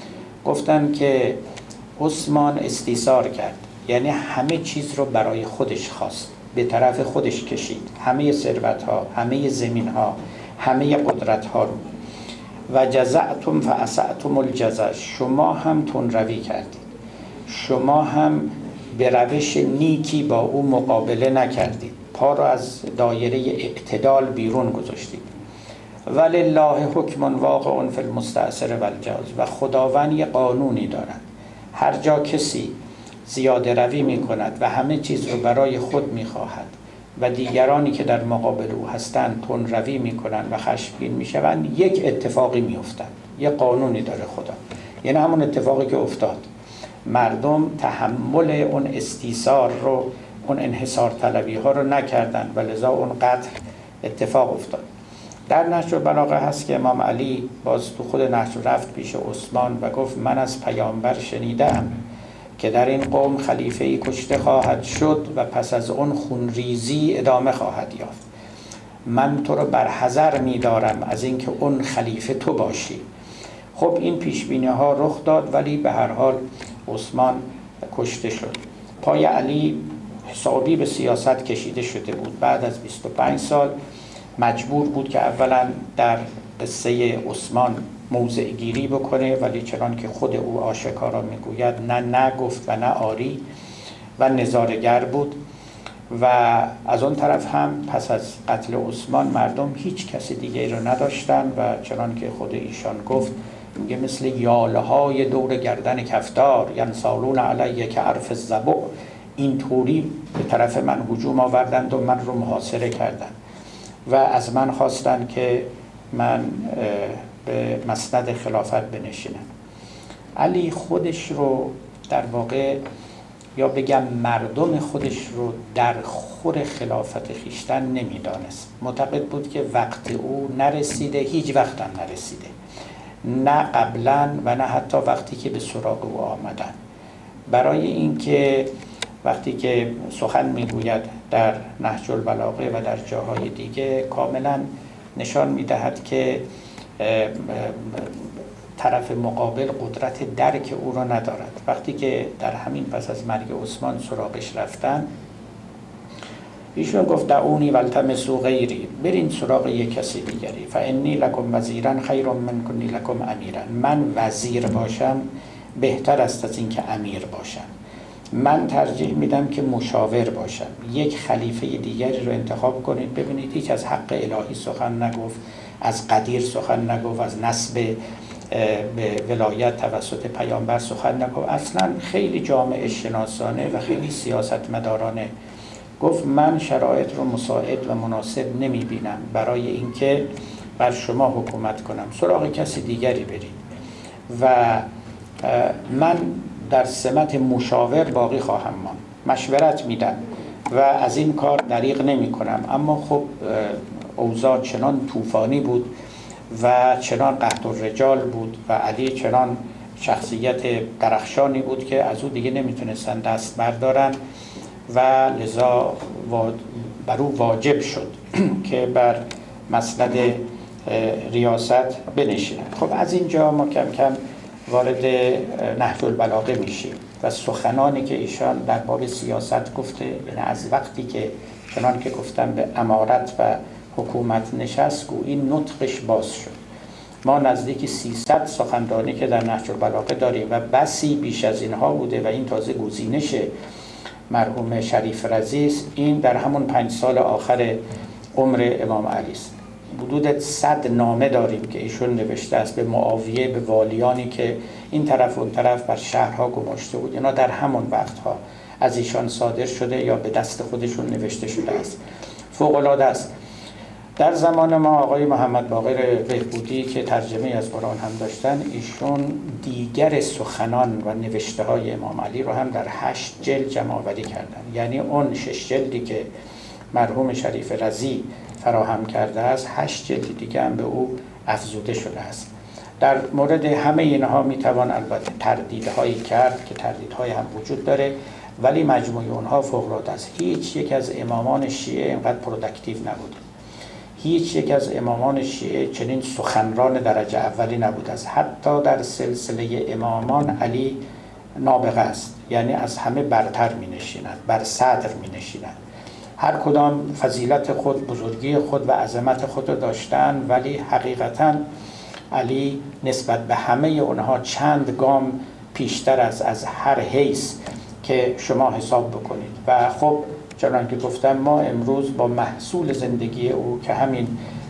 گفتن که عثمان استیثار کرد، یعنی همه چیز رو برای خودش خواست، به طرف خودش کشید، همه ثروت ها، همه زمین ها، همه قدرت ها رو. و جزعتم فاسأتم الجزع، شما هم تندروی کردید، شما هم به روش نیکی با او مقابله نکردید، پا رو از دایره اعتدال بیرون گذاشتید. ولله حکم واقع فی المستأثر والجاز، و خداوند یه قانونی دارد، هر جا کسی زیاده روی می کند و همه چیز رو برای خود می خواهد و دیگرانی که در مقابل او هستند تند روی می کنند و خشمگین می شوند، یک اتفاقی می افتد. یه قانونی داره خدا، یعنی همون اتفاقی که افتاد، مردم تحمل اون استیثار رو، اون انحصار طلبی ها رو نکردن و لذا اون قتل اتفاق افتاد. در نهج البلاغه هست که امام علی باز تو خود نهج رفت پیش عثمان و گفت من از پیامبر شنیدم که در این قوم خلیفه‌ای کشته خواهد شد و پس از اون خونریزی ادامه خواهد یافت. من تو رو بر حذر می‌دارم از اینکه اون خلیفه تو باشی. خب این پیشبینی ها رخ داد، ولی به هر حال عثمان کشته شد. پای علی حسابی به سیاست کشیده شده بود. بعد از بیست و پنج سال مجبور بود که اولا در قصه عثمان موضع گیری بکنه، ولی چنان که خود او آشکارا میگوید نه نگفت و نه آری و نظاره‌گر بود. و از اون طرف هم پس از قتل عثمان مردم هیچ کسی دیگه رو نداشتن و چنان که خود ایشان گفت، میگه مثل یاله های دور گردن کفتار ینسالون علیه که عرف الضبع، اینطوری به طرف من هجوم آوردند و من رو محاصره کردند و از من خواستند که من به مسند خلافت بنشینم. علی خودش رو در واقع، یا بگم مردم خودش رو در خور خلافت خیشتن نمیدانست. معتقد بود که وقت او نرسیده، هیچ وقت هم نرسیده، نه قبلا و نه حتی وقتی که به سراغ او آمدن. برای اینکه وقتی که سخن میگوید در نهج البلاغه و در جاهای دیگه کاملا نشان میدهد که طرف مقابل قدرت درک او را ندارد. وقتی که در همین پس از مرگ عثمان سراغش رفتن، ایشون گفت دعونی والتمسوا غیری، برین سراغ یک کسی دیگری، فانی لکم وزیرا خیر من کنی لکم امیرا، من وزیر باشم بهتر است از این که امیر باشم. من ترجیح میدم که مشاور باشم. یک خلیفه دیگری رو انتخاب کنید. ببینید هیچ از حق الهی سخن نگفت، از قدیر سخن نگفت، از نسب به ولایت توسط پیامبر سخن نگفت، اصلا خیلی جامعه شناسانه و خیلی سیاستمدارانه گفت من شرایط رو مساعد و مناسب نمی بینم برای اینکه بر شما حکومت کنم، سراغ کسی دیگری برید و من در سمت مشاور باقی خواهم ماند، مشورت میدم و از این کار دریغ نمی کنم. اما خب اوضاع چنان طوفانی بود و چنان قحط الرجال بود و علی چنان شخصیت درخشانی بود که از او دیگه نمیتونستن دست بردارن و لذا بر او واجب شد که بر مسند ریاست بنشیند. خب از اینجا ما کم کم وارد نهج البلاغه میشیم و سخنانی که ایشان در باب سیاست گفته، یعنی از وقتی که چنان که گفتم به امارت و حکومت نشست گویی نطقش باز شد. ما نزدیک سیصد سخنرانی که در نهج البلاغه داریم و بسی بیش از اینها بوده و این تازه گزینش مرحوم شریف رضی است. این در همون پنج سال آخر عمر امام علی است. حدود صد نامه داریم که ایشون نوشته است به معاویه، به والیانی که این طرف و اون طرف بر شهرها گماشته بود. اینا در همون وقتها از ایشان صادر شده یا به دست خودشون نوشته شده است. فوق العاده است. در زمان ما آقای محمد باقر بهبودی که ترجمه از قرآن هم داشتن، ایشون دیگر سخنان و نوشته های امام علی رو هم در هشت جلد جمع آوری کردن. یعنی اون شش جلدی که مرحوم شریف رضی فراهم کرده است، هشت جلد دیگه هم به او افزوده شده است. در مورد همه اینها میتوان البته تردیدهایی کرد که تردیدهای هم وجود داره، ولی مجموع اونها فوق العاده است. هیچ یک از امامان شیعه اینقدر پروداکتیو نبود. هیچ یک از امامان شیعه چنین سخنران درجه اولی نبود است. حتی در سلسله امامان علی نابغه است، یعنی از همه برتر می نشیند، بر صدر می نشیند. هر کدام فضیلت خود، بزرگی خود و عظمت خود را داشتن، ولی حقیقتا علی نسبت به همه اونها چند گام پیشتر است از هر حیث که شما حساب بکنید. و خب چنان که گفتم ما امروز با محصول زندگی او که همین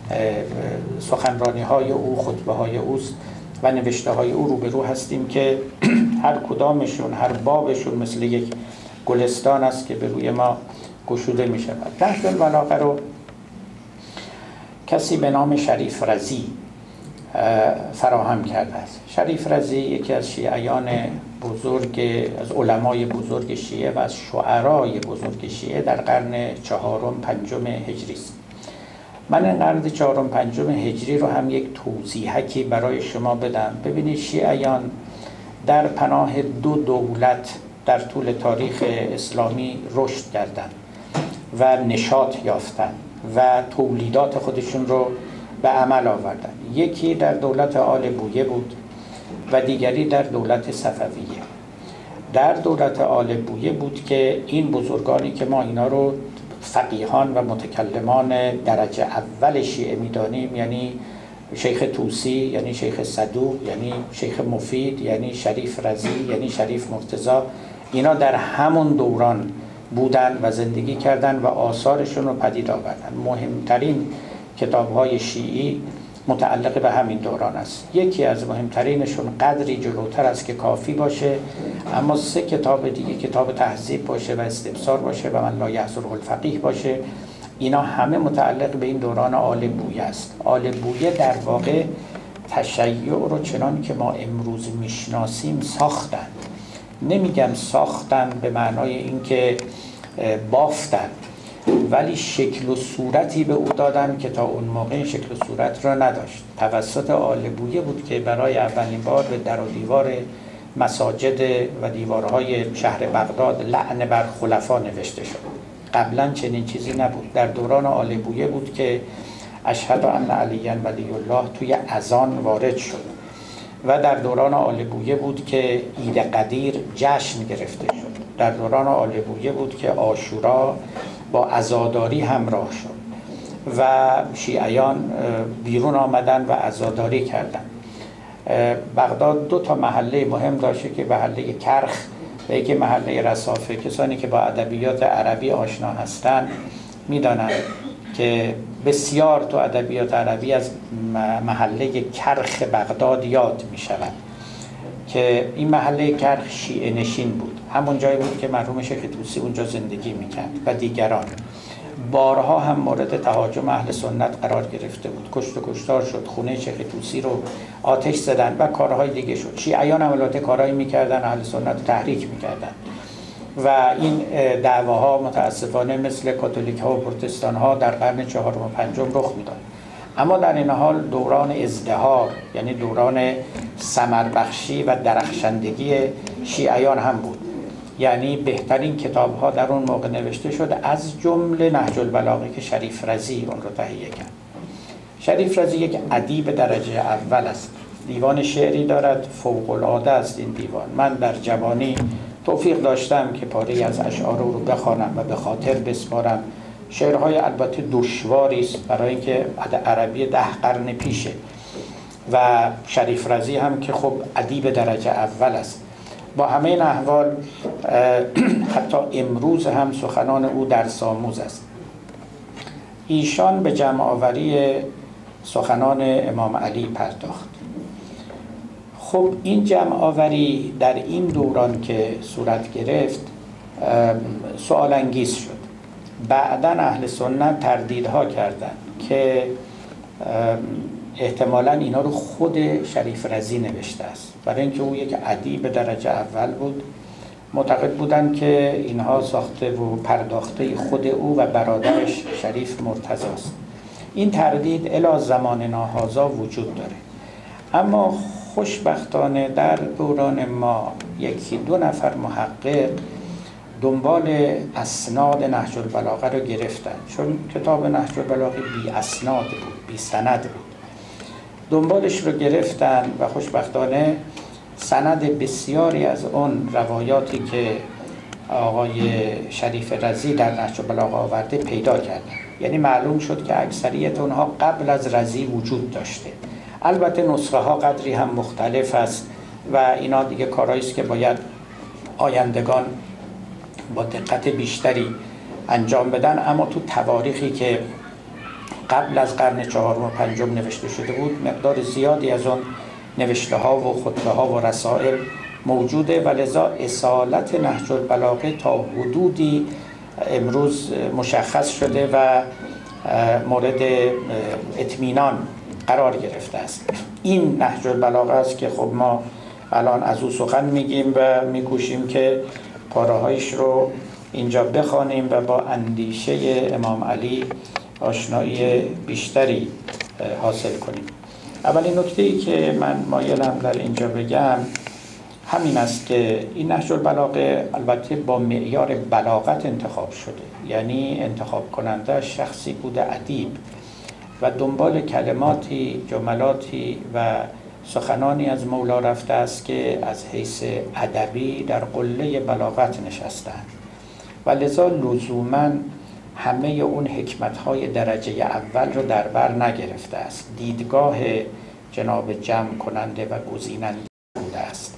سخنرانی های او، خطبه های اوست و نوشته های او روبرو هستیم که هر کدامشون، هر بابشون مثل یک گلستان است که به روی ما گشوده می شود. نهج البلاغه رو کسی به نام شریف رضی فراهم کرده است. شریف رضی یکی از شیعیان بزرگ، از علمای بزرگ شیعه و از شعرای بزرگ شیعه در قرن چهارم پنجم هجری است. من این قرن چهارم پنجم هجری رو هم یک توضیحکی برای شما بدم. ببینید شیعیان در پناه دو دولت در طول تاریخ اسلامی رشد کردند و نشاط یافتند و تولیدات خودشون رو به عمل آوردن. یکی در دولت آل بویه بود و دیگری در دولت صفویه. در دولت آل بویه بود که این بزرگانی که ما اینا رو فقیهان و متکلمان درجه اول شیعه میدانیم، یعنی شیخ طوسی، یعنی شیخ صدوق، یعنی شیخ مفید، یعنی شریف رضی، یعنی شریف مرتضی، اینا در همون دوران بودن و زندگی کردن و آثارشون رو پدید آوردن. مهمترین کتاب‌های شیعی متعلق به همین دوران است. یکی از مهمترینشون قدری جلوتر است که کافی باشه، اما سه کتاب دیگه، کتاب تهذیب باشه و استبصار باشه و من لا یحضره الفقیه باشه، اینا همه متعلق به این دوران آل بویه است. آل بویه در واقع تشیع رو چنان که ما امروز میشناسیم ساختن. نمیگم ساختن به معنای اینکه بافتن، ولی شکل و صورتی به او دادن که تا اون موقع شکل و صورت را نداشت. توسط آل بویه بود که برای اولین بار به در و دیوار مساجد و دیوارهای شهر بغداد لعن بر خلفا نوشته شد. قبلا چنین چیزی نبود. در دوران آل بویه بود که اشهد ان علی ولی الله توی اذان وارد شد و در دوران آل بویه بود که عید قدیر جشن گرفته شد. در دوران آل بویه بود که عاشورا با عزاداری همراه شد و شیعیان بیرون آمدن و عزاداری کردند. بغداد دو تا محله مهم داشته که محله کرخ و یکی محله رصافه. کسانی که با ادبیات عربی آشنا هستند میدانند که بسیار تو ادبیات عربی از محله کرخ بغداد یاد می شود که این محله کرخ شیعه نشین بود. همون جایی بود که مرحوم شیخ طوسی اونجا زندگی میکرد و دیگران. بارها هم مورد تهاجم اهل سنت قرار گرفته بود. کشت و کشتار شد. خونه شیخ طوسی رو آتش زدن و کارهای دیگه شد. شیعیان هم البته کارهایی میکردن، اهل سنت رو تحریک میکردن و این دعواها متاسفانه مثل کاتولیک ها و پروتستان ها در قرن چهارم و پنجم رخ میداد. اما در این حال دوران ازدهار، یعنی دوران ثمربخشی و درخشندگی شیعیان هم بود. یعنی بهترین کتاب ها در اون موقع نوشته شد، از جمله نهج البلاغه که شریف رضی اون رو تهیه کرد. شریف رضی یک ادیب درجه اول است. دیوان شعری دارد فوق العاده است این دیوان. من در جوانی توفیق داشتم که پاره از اشعار او رو بخوانم و به خاطر بسپارم. شعرهای البته دشواری است برای اینکه عربی ده قرن پیشه و شریف رضی هم که خب ادیب درجه اول است. با همه این احوال حتی امروز هم سخنان او درس‌آموز است. ایشان به جمع آوری سخنان امام علی پرداخت. خب این جمع آوری در این دوران که صورت گرفت سوال انگیز شد. بعداً اهل سنت تردیدها کردند که احتمالاً اینا رو خود شریف رضی نوشته است، برای اینکه او یک ادیب درجه اول بود. معتقد بودند که اینها ساخته و پرداخته خود او و برادرش شریف مرتضی است. این تردید الی زماننا هذا وجود داره. اما خوشبختانه در دوران ما یکی دو نفر محقق دنبال اسناد نهج البلاغه رو گرفتن، چون کتاب نهج البلاغه بی اسناد بود، بی سند بود. دنبالش رو گرفتن و خوشبختانه سند بسیاری از اون روایاتی که آقای شریف رضی در نهج البلاغه آورده پیدا کردن. یعنی معلوم شد که اکثریت اونها قبل از رضی وجود داشته. البته نسخه ها قدری هم مختلف است و اینا دیگه کارهایی است که باید آیندگان با دقت بیشتری انجام بدن. اما تو تواریخی که قبل از قرن چهارم و پنجم نوشته شده بود مقدار زیادی از اون نوشته ها و خطبه ها و رسائل موجوده و لذا اصالت نهج البلاغه تا حدودی امروز مشخص شده و مورد اطمینان قرار گرفته است. این نهج البلاغه است که خب ما الان از او سخن میگیم و میکوشیم که پاره‌هایش رو اینجا بخوانیم و با اندیشه امام علی آشنایی بیشتری حاصل کنیم. اولین نکته‌ای که من مایلم در اینجا بگم همین است که این نهج البلاغه البته با معیار بلاغت انتخاب شده، یعنی انتخاب کننده شخصی بوده ادیب و دنبال کلماتی، جملاتی و سخنانی از مولا رفته است که از حیث ادبی در قله بلاغت نشستند و لذا لزوماً همه اون حکمت‌های درجه اول رو در بر نگرفته است. دیدگاه جناب جمع کننده و گزیننده بوده است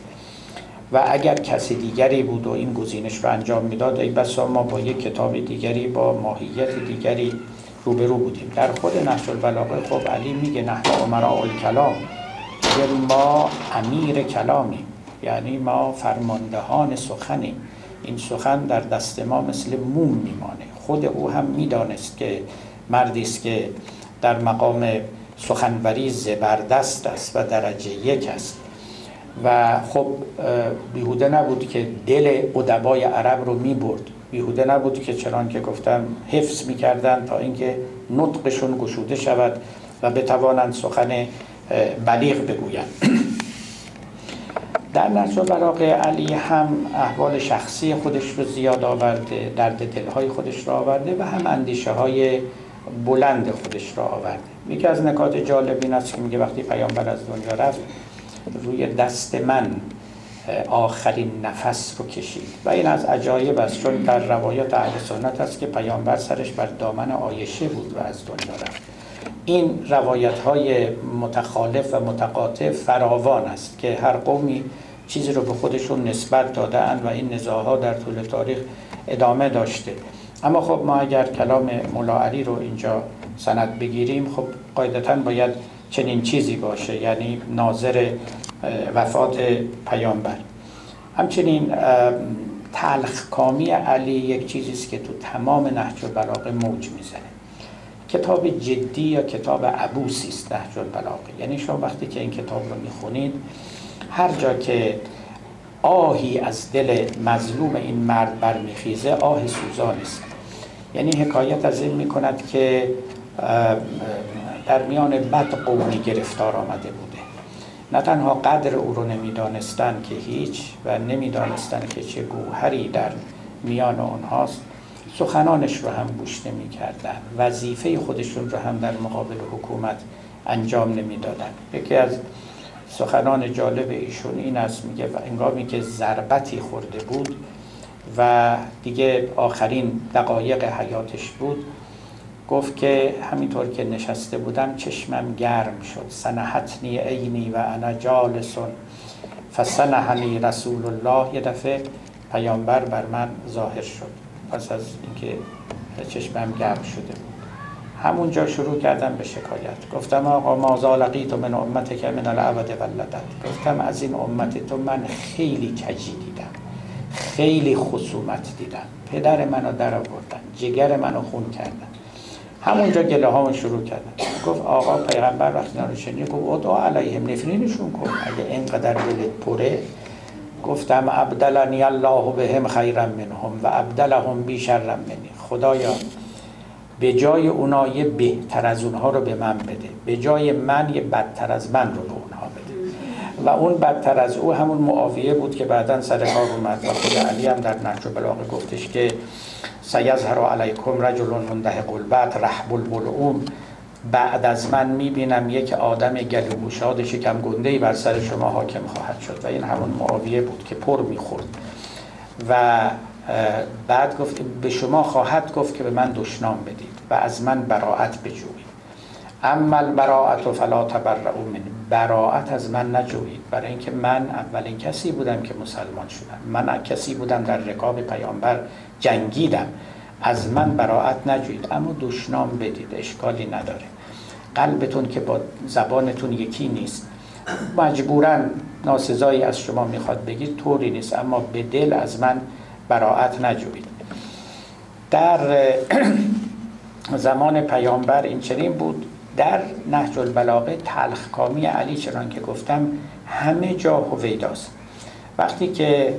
و اگر کسی دیگری بود و این گزینش رو انجام میداد ای بسا ما با یک کتاب دیگری با ماهیت دیگری روبرو بودیم. در خود نهج البلاغه خب علی میگه نحن امراء الکلام، میگه ما امیر کلامیم، یعنی ما فرماندهان سخنیم. این سخن در دست ما مثل موم میمانه. خود او هم میدانست که مردی است که در مقام سخنوری زبردست است و درجه یک است و خب بیهوده نبود که دل ادبای عرب رو میبرد. بیهوده نبود که چنان که گفتم حفظ میکردن تا اینکه نطقشون گشوده شود و بتوانند سخن بلیغ بگویند. در نهج البلاغه علی هم احوال شخصی خودش رو زیاد آورده، درد دلهای خودش رو آورده و هم اندیشه های بلند خودش رو آورده. یکی از نکات جالب این است که میگه وقتی پیامبر از دنیا رفت روی دست من آخرین نفس رو کشید و این از عجایب است، چون در روایات اهل سنت است که پیامبر سرش بر دامن عایشه بود و از دنیا رفت. این روایت های متخالف و متقاطع فراوان است که هر قومی چیزی رو به خودشون نسبت دادن و این نزاع‌ها در طول تاریخ ادامه داشته. اما خب ما اگر کلام مولا علی رو اینجا سند بگیریم، خب قاعدتاً باید چنین چیزی باشه، یعنی ناظر وفات پیامبر. همچنین تلخکامی علی یک چیزی است که تو تمام نهج البلاغه موج میزنه. کتاب جدی یا کتاب عبوسی است نهج البلاغه، یعنی شما وقتی که این کتاب رو میخونید هر جا که آهی از دل مظلوم این مرد برمیخیزه آه سوزان است. یعنی حکایت از این میکند که در میان بد قومی گرفتار آمده بوده، نه تنها قدر او رو نمیدانستن که هیچ و نمیدانستن که چه گوهری در میان اونهاست، سخنانش رو هم گوش نمی کردن، وظیفه خودشون رو هم در مقابل حکومت انجام نمی دادن. یکی از سخنان جالب ایشون این است، میگه هنگامی که ضربتی خورده بود و دیگه آخرین دقایق حیاتش بود، گفت که همینطور که نشسته بودم چشمم گرم شد، سنحتنی عینی و انا جالسون فسنحنی رسول الله. یه دفعه پیامبر بر من ظاهر شد پس از اینکه چشمم گرم شده بود. همونجا شروع کردم به شکایت. گفتم آقا ما زالقیت من امت که من العبد ولدت. گفتم از این امت تو من خیلی کجی دیدم، خیلی خصومت دیدم، پدر منو در آوردن، جگر منو خون کردن. همونجا گله هامو شروع کردن. گفت آقا پیغمبر وقتی اینا رو شنید گفت ادعا علیهم، نفرینشون کن اگه اینقدر دلت پره. گفتم ابدلنی الله بهم خیرا منهم و ابدلهم بی شرا منی. خدایا به جای اونا یه بهتر از اونها رو به من بده، به جای من یه بدتر از من رو به اونها بده. و اون بدتر از او همون معاویه بود که بعداً سر کار اومد و خود علی هم در نهج البلاغه گفتش که سیظهر علیکم رجل مندهق البط رحب البلعوم. بعد از من میبینم یک آدم گلوگوشاد شکم گنده‌ای بر سر شما حاکم خواهد شد و این همون معاویه بود که پر میخورد و بعد گفت به شما خواهد گفت که به من دشنام بدید و از من براءت بجویید. اما البراءة فلا تبرؤوا من، براءت از من نجویید، برای اینکه من اولین کسی بودم که مسلمان شدم، من کسی بودم در رکاب پیامبر جنگیدم، از من براءت نجویید اما دشنام بدید، اشکالی نداره. قلبتون که با زبانتون یکی نیست، مجبوراً ناسزایی از شما میخواد بگید، طوری نیست، اما به دل از من براءت نجویید. در زمان پیامبر این چنین بود. در نهج البلاغه تلخکامی علی چنان که گفتم همه جا هویداست. وقتی که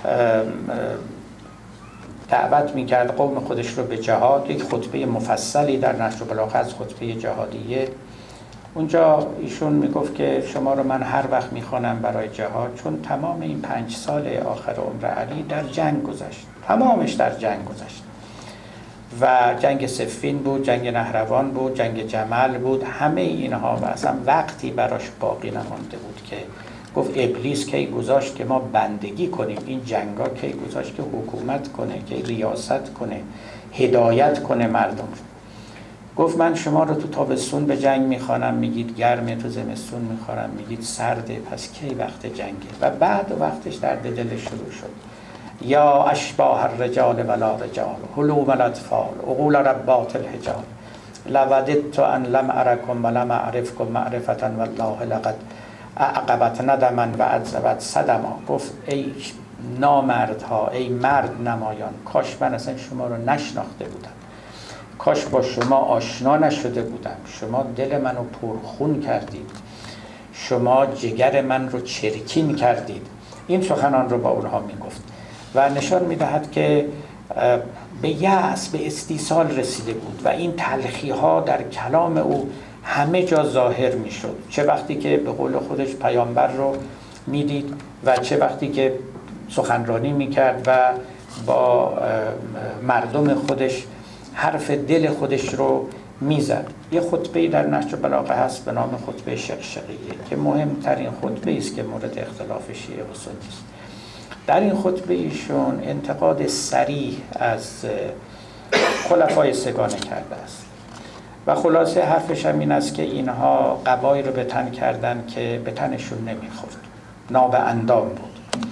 دعوت میکرد قوم خودش رو به جهاد، یک خطبه مفصلی در نهج البلاغه از خطبه جهادیه، اونجا ایشون میگفت که شما رو من هر وقت میخوانم برای جهاد، چون تمام این پنج سال آخر عمر علی در جنگ گذشت، تمامش در جنگ گذشت و جنگ صفین بود، جنگ نهروان بود، جنگ جمل بود، همه اینها و اصلا وقتی براش باقی نمانده بود که گفت ابلیس کی گذاشت که ما بندگی کنیم، این جنگا کی گذاشت که حکومت کنه، که ریاست کنه، هدایت کنه مردم. گفت من شما رو تو تابستون به جنگ میخوانم میگید گرمه، تو زمستون میخوانم میگید سرده، پس کی وقت جنگه؟ و بعد وقتش در دل شروع شد. یا اشباه الرجال ولا رجال حلوم الاطفال عقول ربات الحجال لوددت ان لم ارکم ولم اعرفکم معرفتا والله لقد اعقبت ندما و عذبت صدما. گفت ای نامردها، ای مرد نمایان، کاش من اصلا شما رو نشناخته بودم، کاش با شما آشنا نشده بودم، شما دل منو پرخون کردید، شما جگر من رو چرکین کردید. این سخنان رو با اونها میگفت و نشان میدهد که به یأس، به استیصال رسیده بود و این تلخی ها در کلام او همه جا ظاهر میشد. چه وقتی که به قول خودش پیامبر رو میدید و چه وقتی که سخنرانی میکرد و با مردم خودش حرف دل خودش رو میزد. یه خطبه در نهج البلاغه هست به نام خطبه شقشقیه که مهمترین خطبه است که مورد اختلاف شیعه و سنی است. در این خطبه ایشون انتقاد صریح از خلفای سگانه کرده است و خلاصه حرفش هم این است که اینها قبایی رو به تن کردن که به تنشون نمیخورد، ناب اندام بود.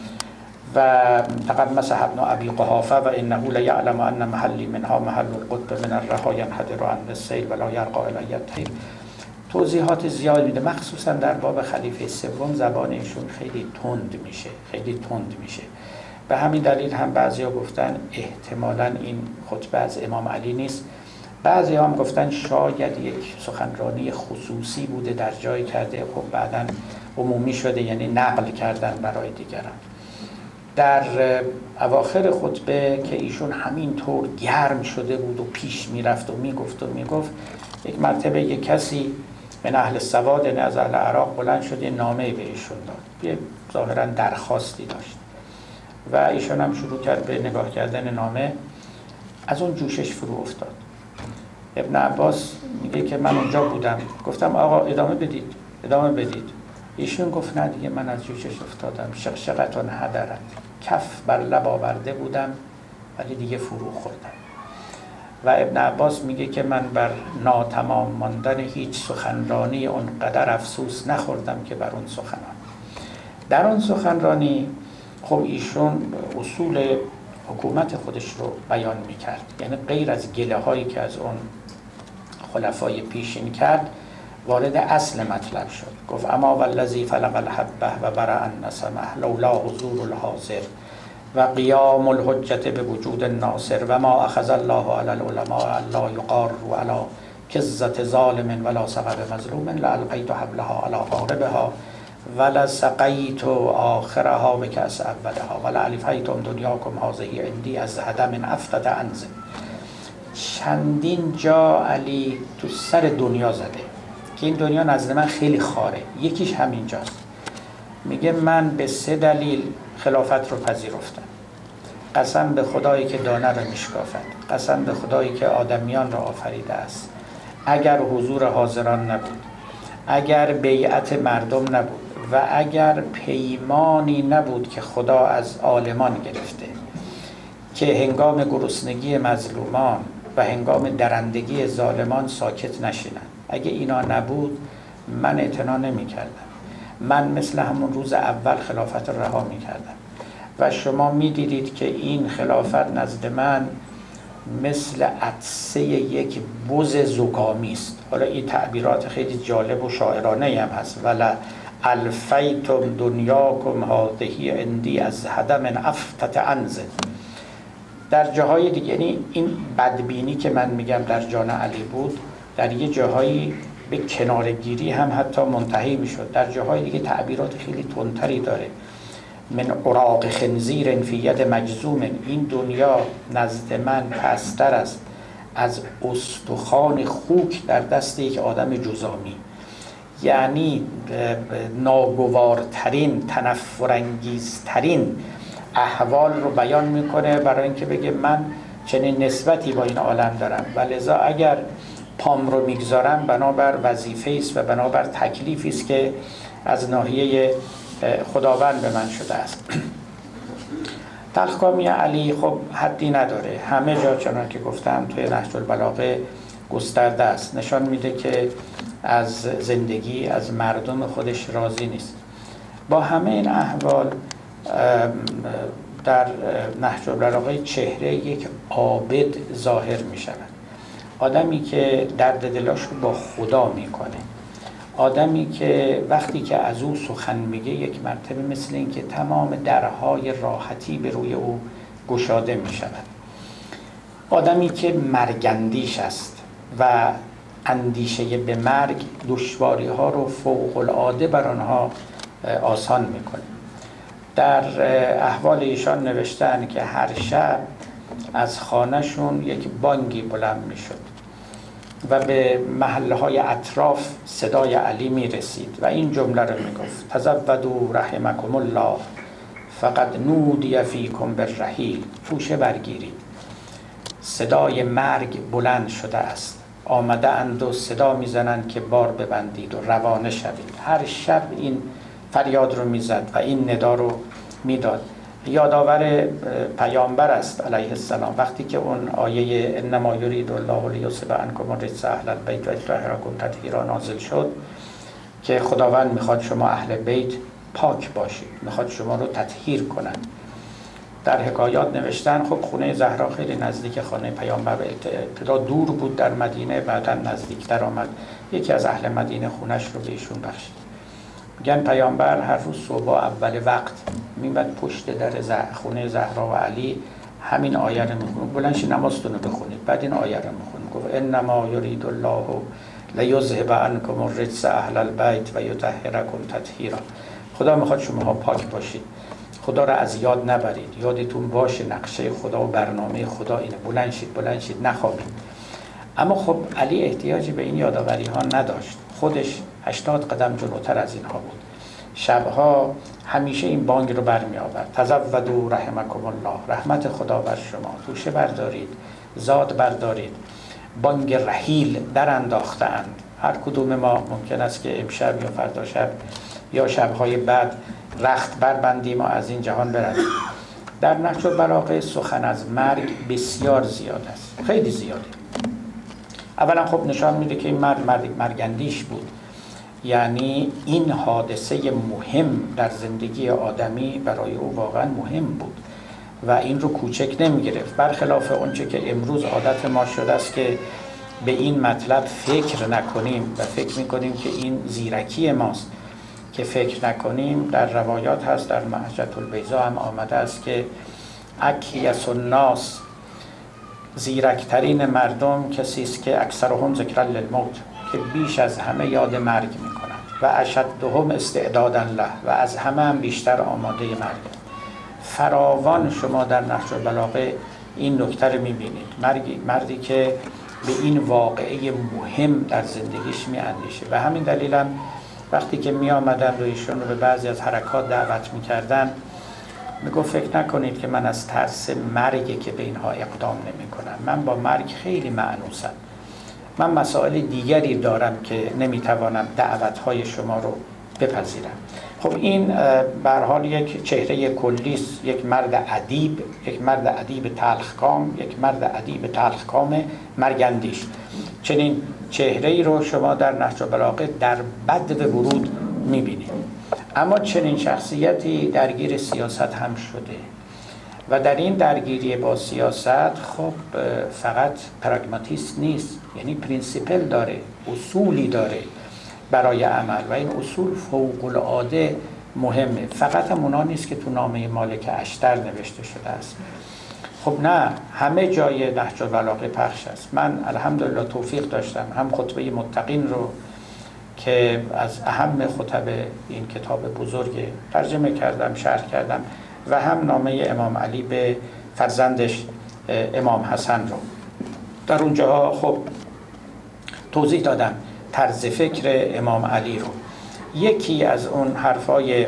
و تقمص ابن ابی قحافه و انه لیعلم ان محلی منها محل القطب من الرها ينحدر عن السیل ولا یرقى الی الطیر. توضیحات زیاد میده، مخصوصا در باب خلیفه سوم زبان ایشون خیلی تند میشه، خیلی تند میشه. به همین دلیل هم بعضیا گفتن احتمالاً این خطبه از امام علی نیست. بعضی هم گفتن شاید یک سخنرانی خصوصی بوده در جایی کرده، خب بعداً عمومی شده، یعنی نقل کردن برای دیگران. در اواخر خطبه که ایشون همین طور گرم شده بود و پیش میرفت و میگفت و میگفت، یک مرتبه یک کسی من اهل سواد از اهل عراق بلند شد، یه نامه به ایشون داد، یه ظاهراً درخواستی داشت و ایشون هم شروع کرد به نگاه کردن نامه. از اون جوشش فرو افتاد. ابن عباس میگه که من اونجا بودم، گفتم آقا ادامه بدید ادامه بدید. ایشون گفت نه دیگه من از جوشش افتادم، شقشقتون هدرت، کف بر لب آورده بودم ولی دیگه فرو خوردم. و ابن عباس میگه که من بر ناتمام ماندن هیچ سخنرانی اونقدر افسوس نخوردم که بر اون سخنان. در اون سخنرانی خب ایشون اصول حکومت خودش رو بیان میکرد، یعنی غیر از گله هایی که از اون خلفای پیشین کرد وارد اصل مطلب شد. گفت اما والذی فلق الحبه و برأ النسمه لولا حضور الحاضر و قیام الحجة به وجود الناصر و ما اخذ الله علی العلماء لا یقار علی کزة ظالم ولا سقط مظلوم لألقیت حبلها علی غاربها ولسقیت آخرها بکأس اولها ولألفیتم دنیاکم هذه عندی از هدم افتت انزل. چندین جا علی تو سر دنیا زده که این دنیا نزد من خیلی خاره، یکیش همین جاست. میگه من به سه دلیل خلافت رو پذیرفتم. قسم به خدایی که دانه رو میشکافد، قسم به خدایی که آدمیان را آفریده است. اگر حضور حاضران نبود، اگر بیعت مردم نبود و اگر پیمانی نبود که خدا از عالمان گرفته که هنگام گرسنگی مظلومان و هنگام درندگی ظالمان ساکت نشینند، اگه اینا نبود من اعتنا نمی کردم. من مثل همون روز اول خلافت رو رها می کردم و شما می دیدید که این خلافت نزد من مثل عطسه یک بز زکامی است. حالا این تعبیرات خیلی جالب و شاعرانه هم هست. ولا الفیتم دنیاکم هذه عندی از هدم افتت انزل. در جاهای دیگه، یعنی این بدبینی که من میگم در جان علی بود، در یه جاهایی به کنارگیری هم حتی منتهی میشد، در جاهای دیگه تعبیرات خیلی تندتری داره. من عراق خنزیر فی ید مجزوم، این دنیا نزد من پستر است از استخوان خوک در دست یک آدم جزامی. یعنی ناگوارترین، تنفرانگیزترین احوال رو بیان میکنه برای اینکه بگه من چنین نسبتی با این عالم دارم و لذا اگر پام رو میگذارم بنابر وظیفه است و بنابر تکلیفی است که از ناحیه خداوند به من شده است. تلخکامی علی خب حدی نداره، همه جا چنان که گفتم توی نهج البلاغه گسترده است. نشان میده که از زندگی، از مردم خودش راضی نیست. با همه این احوال در نهج البلاغه چهره یک عابد ظاهر می شود. آدمی که درد دلاش رو با خدا میکنه، آدمی که وقتی که از او سخن میگه یک مرتبه مثل این که تمام درهای راحتی به روی او گشاده می شود. آدمی که مرگندیش است و اندیشه به مرگ دشواری ها رو فوق العاده بر آنها آسان میکنه. در احوال ایشان نوشتن که هر شب از خانهشون یک بانگی بلند میشد و به محلهای اطراف صدای علی می رسید و این جمله رو می گفت: تزودوا رحمکم الله فقد نودی فیکم بالرحیل. توشه برگیرید، صدای مرگ بلند شده است. آمده اند و صدا میزنند که بار ببندید و روانه شوید. هر شب این فریاد رو میزد و این ندا رو میداد. یادآور پیامبر است علیه السلام وقتی که اون آیه انما یرید الله لیذهب عنکم الرجس اهل البیت و یطهرکم تطهیرا نازل شد که خداوند میخواد شما اهل بیت پاک باشید، میخواد شما رو تطهیر کنند. در حکایات نوشتن خب خونه زهرا خیلی نزدیک خانه پیامبر، ابتدا دور بود در مدینه، بعدا نزدیکتر آمد. یکی از اهل مدینه خونش رو بهشون بخشید. میگن پیامبر هر روز صبح اول وقت میمد پشت در خونه زهرا و علی همین آیه رو میخوند: بلند شید نمازتون رو بخونید. بعد این آیه رو میخوند، گفت انما یرید الله لیذهب عنکم الرجس اهل البیت و یطهرکم تطهیرا. خدا میخواد شما پاک باشید، خدا را از یاد نبرید، یادتون باشه نقشه خدا و برنامه خدا اینه. بلند شید بلند شید نخوابید. اما خب علی احتیاجی به این یادآوری ها نداشت، خودش هشتاد قدم جلوتر از اینها بود. شبها همیشه این بانگ رو برمی آورد: تزودوا رحمکم الله، رحمت خدا بر شما. توشه بردارید، زاد بردارید. بانگ رحیل در انداختند. هر کدوم ما ممکن است که امشب یا فردا شب یا شبهای بعد رخت بربندیم و از این جهان برویم. در نهج البلاغه سخن از مرگ بسیار زیاد است، خیلی زیاده. اولا خب نشان میده که این مرد مرد مرگندیش بود، یعنی این حادثه مهم در زندگی آدمی برای او واقعا مهم بود و این رو کوچک نمیگرفت. برخلاف اونچه که امروز عادت ما شده است که به این مطلب فکر نکنیم و فکر میکنیم که این زیرکی ماست که فکر نکنیم. در روایات هست، در مهجة البیضا هم آمده است که اکیس الناس، زیرکترین مردم کسی است که اکثرهم ذکر للموت، که بیش از همه یاد مرگ میکنند، و اشدهم استعدادا له، و از همه هم بیشتر آماده مرگ. فراوان شما در نهج البلاغه این نکته رو میبینید. مردی مردی که به این واقعه مهم در زندگیش میاندیشه. و همین دلیل هم وقتی که می آمدن و ایشون رو به بعضی از حرکات دعوت می کردن، می گفت فکر نکنید که من از ترس مرگه که به اینها اقدام نمی کنم. من با مرگ خیلی معنوسم. من مسائل دیگری دارم که نمی توانم دعوتهای شما رو بپذیرم. خب این به هر حال یک چهره کلی است، یک مرد ادیب، یک مرد ادیب تلخکام، یک مرد ادیب تلخکام مرگندیش. چنین چهره ای رو شما در نهج البلاغه در بدو ورود میبینید. اما چنین شخصیتی درگیر سیاست هم شده و در این درگیری با سیاست خب فقط پراگماتیست نیست، یعنی پرینسیپل داره، اصولی داره برای عمل و این اصول فوق العاده مهمه. فقط هم اونا نیست که تو نامه مالک اشتر نوشته شده است. خب نه، همه جای نهج البلاغه پخش است. من الحمدلله توفیق داشتم هم خطبه متقین رو که از اهم خطب این کتاب بزرگ ترجمه کردم، شرح کردم، و هم نامه امام علی به فرزندش امام حسن رو. در اونجاها خب توضیح دادم طرز فکر امام علی رو. یکی از اون حرفای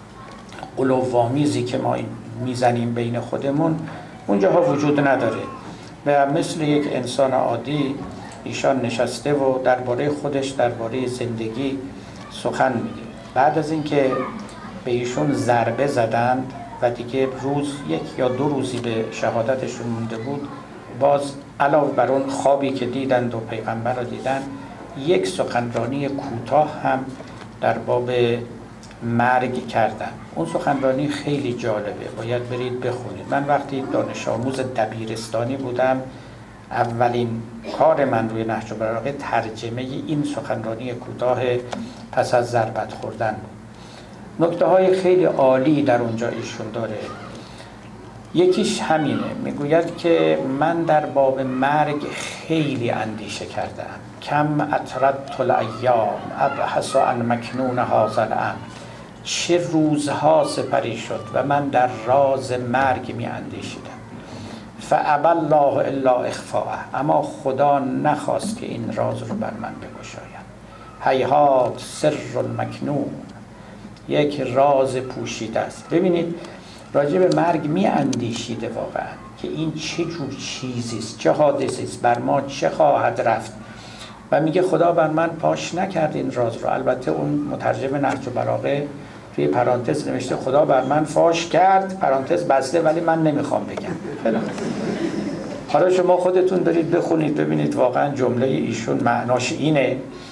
قلوآمیزی که ما میزنیم بین خودمون اونجاها وجود نداره و مثل یک انسان عادی ایشان نشسته و درباره خودش، درباره زندگی سخن میگه. بعد از اینکه به ایشون ضربه زدند و دیگه روز یک یا دو روزی به شهادتشون مونده بود، باز علاوه بر اون خوابی که دیدند و پیغمبر رو دیدن، یک سخنرانی کوتاه هم در باب مرگ کردن. اون سخنرانی خیلی جالبه، باید برید بخونید. من وقتی دانش آموز دبیرستانی بودم، اولین کار من روی نهج البلاغه ترجمه این سخنرانی کوتاه پس از ضربت خوردن بود. نکته های خیلی عالی در اونجا ایشون داره. یکیش همینه، میگوید که من در باب مرگ خیلی اندیشه کردم. کم اطردت الایام ابحث عن مکنون هذا الامر. چه روزها سپری شد و من در راز مرگ می اندیشیدم. فابى الله الا اخفاءه، اما خدا نخواست که این راز رو بر من بگشاید. هیهات سر مکنون، یک راز پوشیده است. ببینید راجع به مرگ می اندیشیده واقعا که این چه جور چیزی است، چه حادثی است، بر ما چه خواهد رفت، و میگه خدا بر من پاش نکرد این راز رو. البته اون مترجم نهج البلاغه توی پرانتز نوشته خدا بر من فاش کرد، پرانتز بسته، ولی من نمیخوام بگم. حالا شما خودتون دارید بخونید ببینید واقعا جمله ایشون معناش اینه.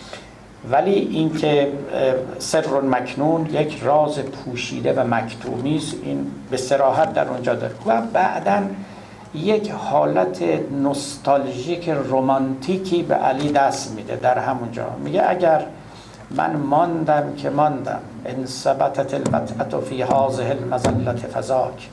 ولی این که سر مکنون، یک راز پوشیده و مکتومی است، این به صراحت در اونجا داره. و بعداً یک حالت نوستالژیک رمانتیکی به علی دست میده در همونجا. میگه اگر من ماندم که ماندم، ان ثبتت المتعة فی هذه المظلة فذاک،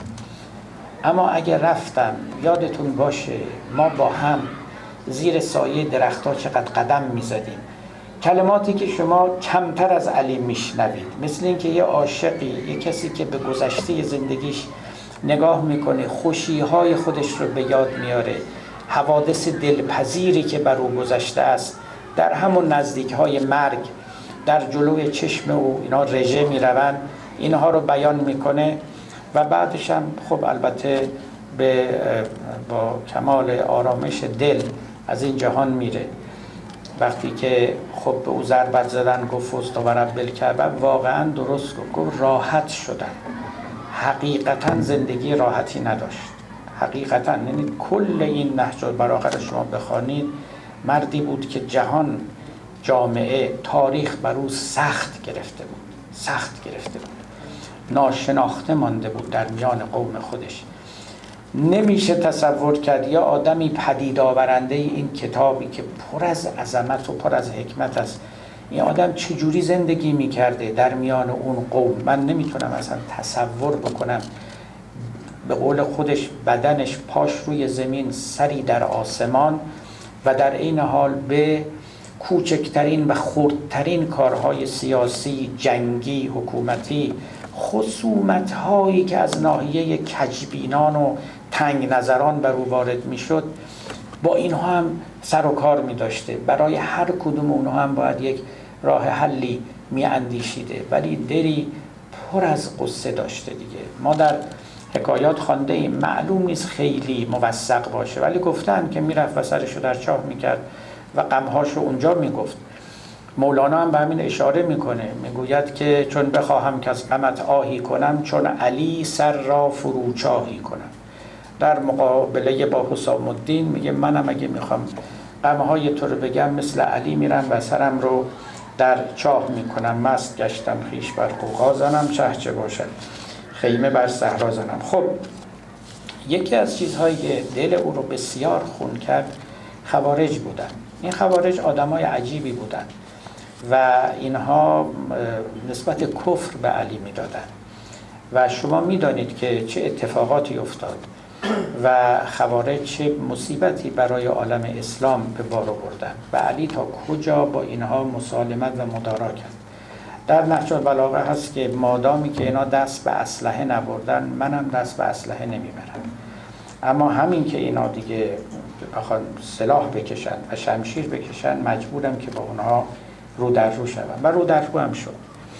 اما اگر رفتم یادتون باشه ما با هم زیر سایه درخت‌ها چقدر قدم میزدیم. کلماتی که شما کمتر از علی میشنوید، مثل این که یه عاشقی، یه کسی که به گذشته زندگیش نگاه میکنه، خوشیهای خودش رو به یاد میاره، حوادث دلپذیری که بر او گذشته است، در همون نزدیک‌های مرگ در جلوی چشم او اینا رژه میروند، اینها رو بیان میکنه. و بعدش هم خب البته به با کمال آرامش دل از این جهان میره. وقتی که خب به او ضربت زدن گفت فزت و رب الکعبه، واقعا درست گفت، گفت راحت شدن. حقیقتا زندگی راحتی نداشت، حقیقتا. یعنی کل این نهج البلاغه رو شما بخوانید، مردی بود که جهان، جامعه، تاریخ بر او سخت گرفته بود، سخت گرفته بود، ناشناخته مانده بود در میان قوم خودش. نمیشه تصور کرد یا آدمی پدید آورنده این کتابی که پر از عظمت و پر از حکمت است، این آدم چجوری زندگی میکرده در میان اون قوم. من نمیتونم اصلا تصور بکنم. به قول خودش بدنش پاش روی زمین، سری در آسمان، و در این حال به کوچکترین و خردترین کارهای سیاسی، جنگی، حکومتی، خصومت‌هایی که از ناحیه کجبینان و تنگ نظران بر او وارد میشد، با اینها هم سر و کار می داشته. برای هر کدوم اونها هم باید یک راه حلی می اندیشیده، ولی دری پر از قصه داشته دیگه. ما در حکایات خوانده ایم، معلوم نیست خیلی موثق باشه، ولی گفتن که میرفت و سرشو در چاه میکرد و غمهاشو اونجا میگفت. مولانا هم به همین اشاره میکنه، میگوید که چون بخواهم که از غمت آهی کنم، چون علی سر را فروچاهی کنم. در مقابله با حسام الدین میگه منم اگه میخوام غمهای تو رو بگم، مثل علی میرم و سرم رو در چاه میکنم، مست گشتم خیش بر قوقا زنم، چه چه باشد خیمه بر صحرا زنم. خب یکی از چیزهایی که دل او رو بسیار خون کرد خوارج بودن. این خوارج آدمای عجیبی بودن و اینها نسبت کفر به علی میدادن و شما میدانید که چه اتفاقاتی افتاد و خوارج چه مصیبتی برای عالم اسلام به بار آوردن و علی تا کجا با اینها مسالمت و مدارا کرد. در نهج البلاغه هست که مادامی که اینا دست به اسلحه نبردن، منم دست به اسلحه نمیبرم. اما همین که اینا دیگه بخوان سلاح بکشن و شمشیر بکشن، مجبورم که با اونها رو در رو شدم و رو در رو هم شد.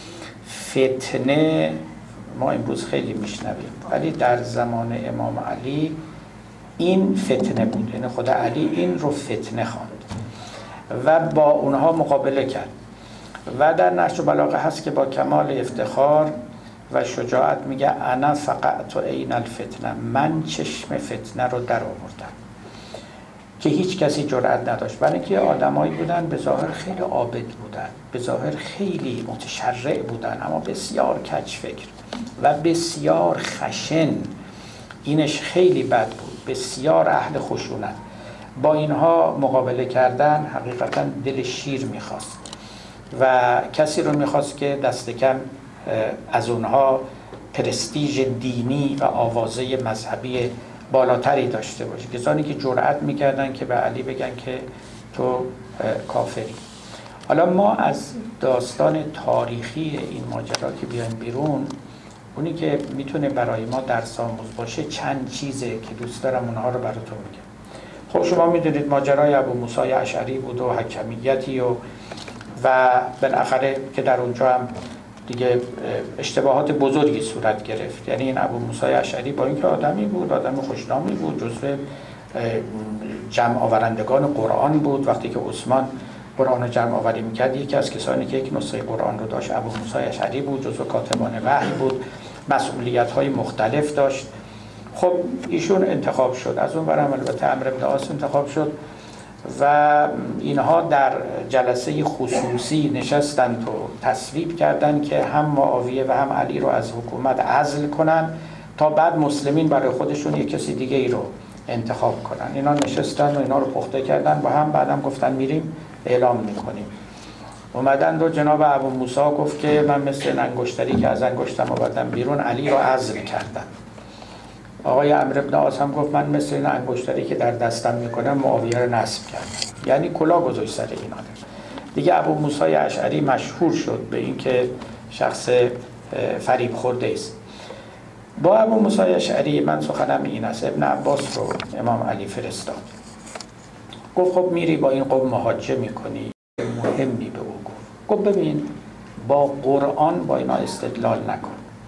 فتنه ما امروز خیلی میشنویم، ولی در زمان امام علی این فتنه بود. یعنی خدا علی این رو فتنه خواند و با اونها مقابله کرد. و در نهج البلاغه هست که با کمال افتخار و شجاعت میگه انا فقعت عین الفتنه، من چشم فتنه رو در آوردم که هیچ کسی جرئت نداشت. برای اینکه آدمایی بودن به ظاهر خیلی عابد بودن، به ظاهر خیلی متشرع بودن، اما بسیار کج فکر و بسیار خشن. اینش خیلی بد بود، بسیار اهل خشونت. با اینها مقابله کردن حقیقتا دل شیر میخواست و کسی رو میخواست که دست کم از اونها پرستیژ دینی و آوازه مذهبی بالاتری داشته باشه. کسانی که جرأت میکردن که به علی بگن که تو کافری. حالا ما از داستان تاریخی این ماجرا که بیایم بیرون، اونی که میتونه برای ما درس آموز باشه چند چیزه که دوست دارم اونها رو براتون میگم. خب شما میدونید ماجرای ابو موسی اشعری بود و حکمیتی و و بالاخره که در اونجا هم دیگه اشتباهات بزرگی صورت گرفت. یعنی این ابو موسی اشعری با اینکه آدمی بود، آدم خوشنامی بود، جزو جمع آورندگان قرآن بود، وقتی که عثمان قرآن رو جمع آوری میکرد یکی از کسانی که یک نسخه قرآن رو داشت ابو موسی اشعری بود، جزو کاتبان وحی بود، مسئولیت های مختلف داشت. خب ایشون انتخاب شد، از اون برم البته عمرو بن عاص انتخاب شد و اینها در جلسه خصوصی نشستند و تصویب کردند که هم معاویه و هم علی رو از حکومت عزل کنن تا بعد مسلمین برای خودشون یک کسی دیگه ای رو انتخاب کنن. اینا نشستن و اینا رو پخته کردن با هم، بعدم گفتن میریم اعلام میکنیم. اومدن رو جناب ابو موسی گفت که من مثل انگشتری که از انگشتم آوردم بیرون علی رو عزل کردم. آقای عمرو بن عاص هم گفت من مثل این انگشتری که در دستم میکنم معاویه رو نصب کردم. یعنی کلا گذاشت سر این آدم. دیگه ابو موسی اشعری مشهور شد به اینکه شخص فریب خورده است. با ابو موسی اشعری من سخنم این است. ابن عباس رو امام علی فرستاد، گفت خب میری با این قوم محاجه میکنی، مهمی به او گفت. گفت ببین با قرآن با اینا استدلال نکن،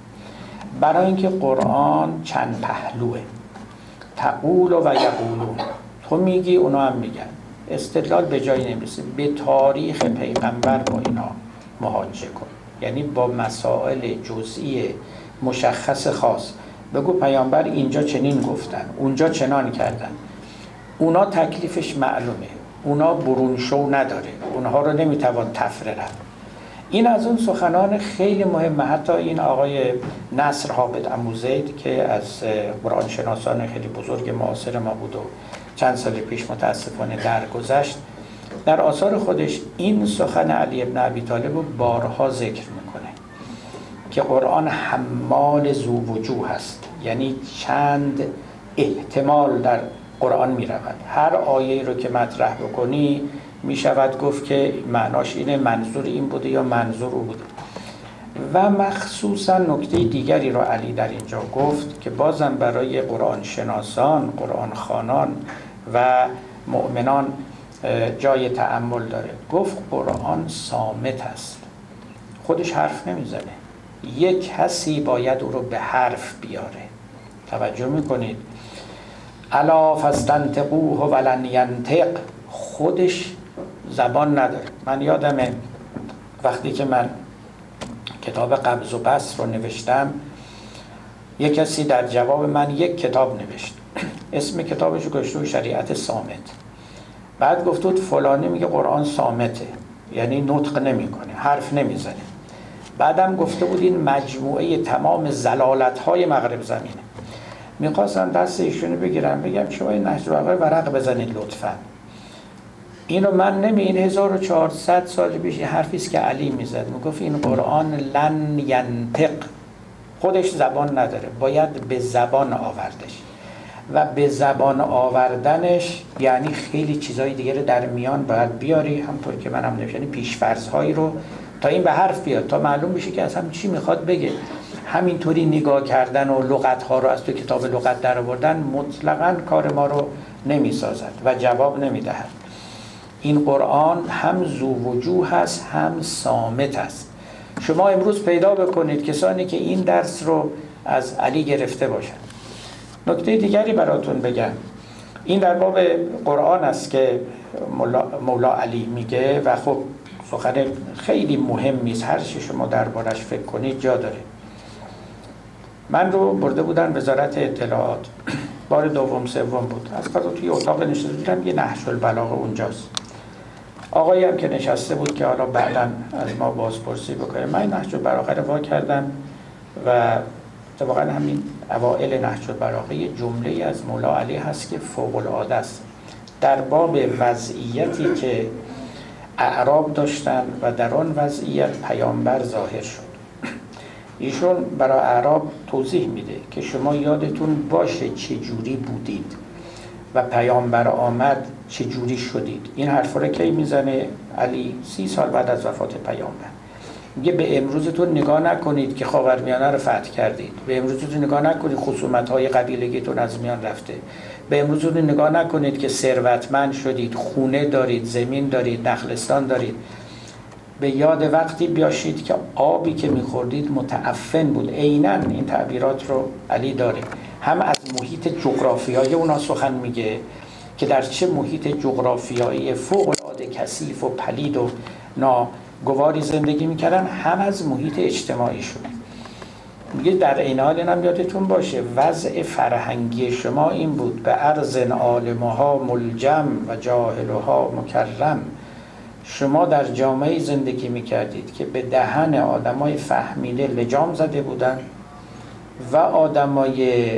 برای اینکه قرآن چند پهلوه، تقول و یقولون، تو میگی اونا هم میگن، استدلال به جایی نمیرسه. به تاریخ پیغمبر با اینا محاجه کن، یعنی با مسائل جزئی مشخص خاص بگو پیامبر اینجا چنین گفتن، اونجا چنان کردن. اونا تکلیفش معلومه، اونا برون شو نداره، اونها رو نمیتوان تفره رفت. این از اون سخنان خیلی مهمه. حتی این آقای نصر حامد عموزید که از قرآن شناسان خیلی بزرگ معاصر ما بود و چند سال پیش متاسفانه درگذشت، در آثار خودش این سخن علی بن ابی طالب رو بارها ذکر میکنه که قرآن حمال ذو وجوه هست، یعنی چند احتمال در قرآن می رود. هر آیه رو که مطرح بکنی می شود گفت که معناش اینه، منظور این بوده یا منظور او بوده. و مخصوصا نکته دیگری رو علی در اینجا گفت که بازم برای قرآن شناسان، قرآن خوانان و مؤمنان جای تأمل داره. گفت قرآن صامت است، خودش حرف نمیزنه، یک کسی باید او رو به حرف بیاره. توجه میکنید؟ الا فاستنطقوه ولن ینطق، خودش زبان نداره. من یادمه وقتی که من کتاب قبض و بسط رو نوشتم، یک کسی در جواب من یک کتاب نوشت، اسم کتابش رو گذاشته شریعت صامت. بعد گفت بود فلانی میگه قرآن صامته، یعنی نطق نمیکنه، حرف نمیزنه. بعدم گفته بود این مجموعه تمام زلالت‌های مغرب زمینه. میخواستم دست ایشونو بگیرم بگم شما این نهج البلاغه ورق بزنید لطفا. اینو من نمی این هزار و چهارصد سال پیش حرفی است که علی میزد، میگفت این قرآن لن ینطق، خودش زبان نداره، باید به زبان آوردش. و به زبان آوردنش یعنی خیلی چیزای دیگه رو در میان باید بیاری، همطور که منم نوشتم، یعنی پیش‌فرض‌هایی رو تا این به حرف بیاد، تا معلوم بشه که اصلا چی میخواد بگه. همینطوری نگاه کردن و لغت‌ها رو از تو کتاب لغت در آوردن مطلقاً کار ما رو نمیسازد و جواب نمیدهد. این قرآن هم ذو وجوه هست هم صامت است. شما امروز پیدا بکنید کسانی که این درس رو از علی گرفته باشند. نکته دیگری براتون بگم، این در باب قرآن است که مولا, مولا علی میگه و خب سخن خیلی مهمی است، هر چی شما دربارش فکر کنید جا داره. من رو برده بودن وزارت اطلاعات، بار دوم سوم بود، از قضا توی اتاق نشسته بودم، یه نهج البلاغه اونجاست. آقایی هم که نشسته بود که حالا بعداً از ما بازپرسی بکنه، من نهج البلاغه رو وا کردم و طبعا همین اوائل نهج البلاغه جمله از مولا علی هست که فوق العاده است، در باب وضعیتی که اعراب داشتن و در آن وضعیت پیامبر ظاهر شد. ایشون برای اعراب توضیح میده که شما یادتون باشه چه جوری بودید و پیامبر آمد چه جوری شدید. این حرفا رو کی میزنه علی؟ سی سال بعد از وفات پیامبر. میگه به امروزتون نگاه نکنید که خاورمیانه رو فتح کردید، به امروزتون نگاه نکنید خصومت‌های قبیلگیتون از میان رفته، به امروزتون نگاه نکنید که ثروتمند شدید، خونه دارید، زمین دارید، نخلستان دارید. به یاد وقتی بیاشید که آبی که میخوردید متعفن بود. عیناً این تعبیرات رو علی داره، هم از محیط جغرافیایی اونا سخن میگه که در چه محیط جغرافیایی فوق‌العاده کثیف و پلید و ناگواری زندگی میکردن، هم از محیط اجتماعی شد. میگه در این حال اینم یادتون باشه وضع فرهنگی شما این بود: به ارض عالمها ملجم و جاهلها مکرم. شما در جامعه زندگی میکردید که به دهن آدمای فهمیده لجام زده بودن و آدمای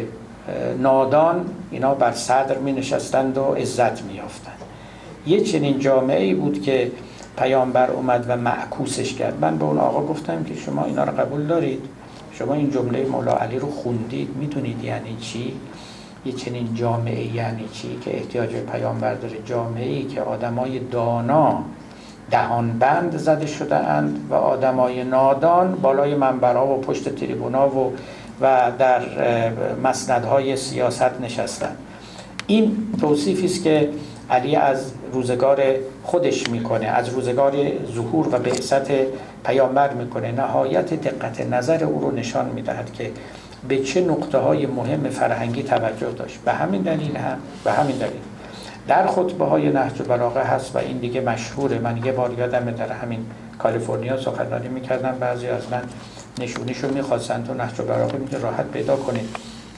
نادان اینا بر صدر می نشستند و عزت می یافتند. یه چنین جامعه‌ای بود که پیامبر اومد و معکوسش کرد. من به اون آقا گفتم که شما اینا رو قبول دارید؟ شما این جمله مولا علی رو خوندید؟ میدونید یعنی چی؟ یه چنین جامعه یعنی چی که احتیاج به پیامبر داره؟ جامعه‌ای که آدمای دانا دهان بند زده شده اند و آدمای نادان بالای منبرها و پشت تریبونا و و در مسندهای سیاست نشستن. این توصیفی است که علی از روزگار خودش میکنه، از روزگار ظهور و بعثت پیامبر میکنه. نهایت دقت نظر او رو نشان میدهد که به چه نقطه های مهم فرهنگی توجه داشت. به همین دلیل هم به همین دلیل در خطبه های نهج البلاغه هست و این دیگه مشهوره. من یه بار یادمه در همین کالیفرنیا سخنرانی میکردم، بعضی از من نشونیشو میخواستن تو نهج البلاغه میگه راحت پیدا کنید.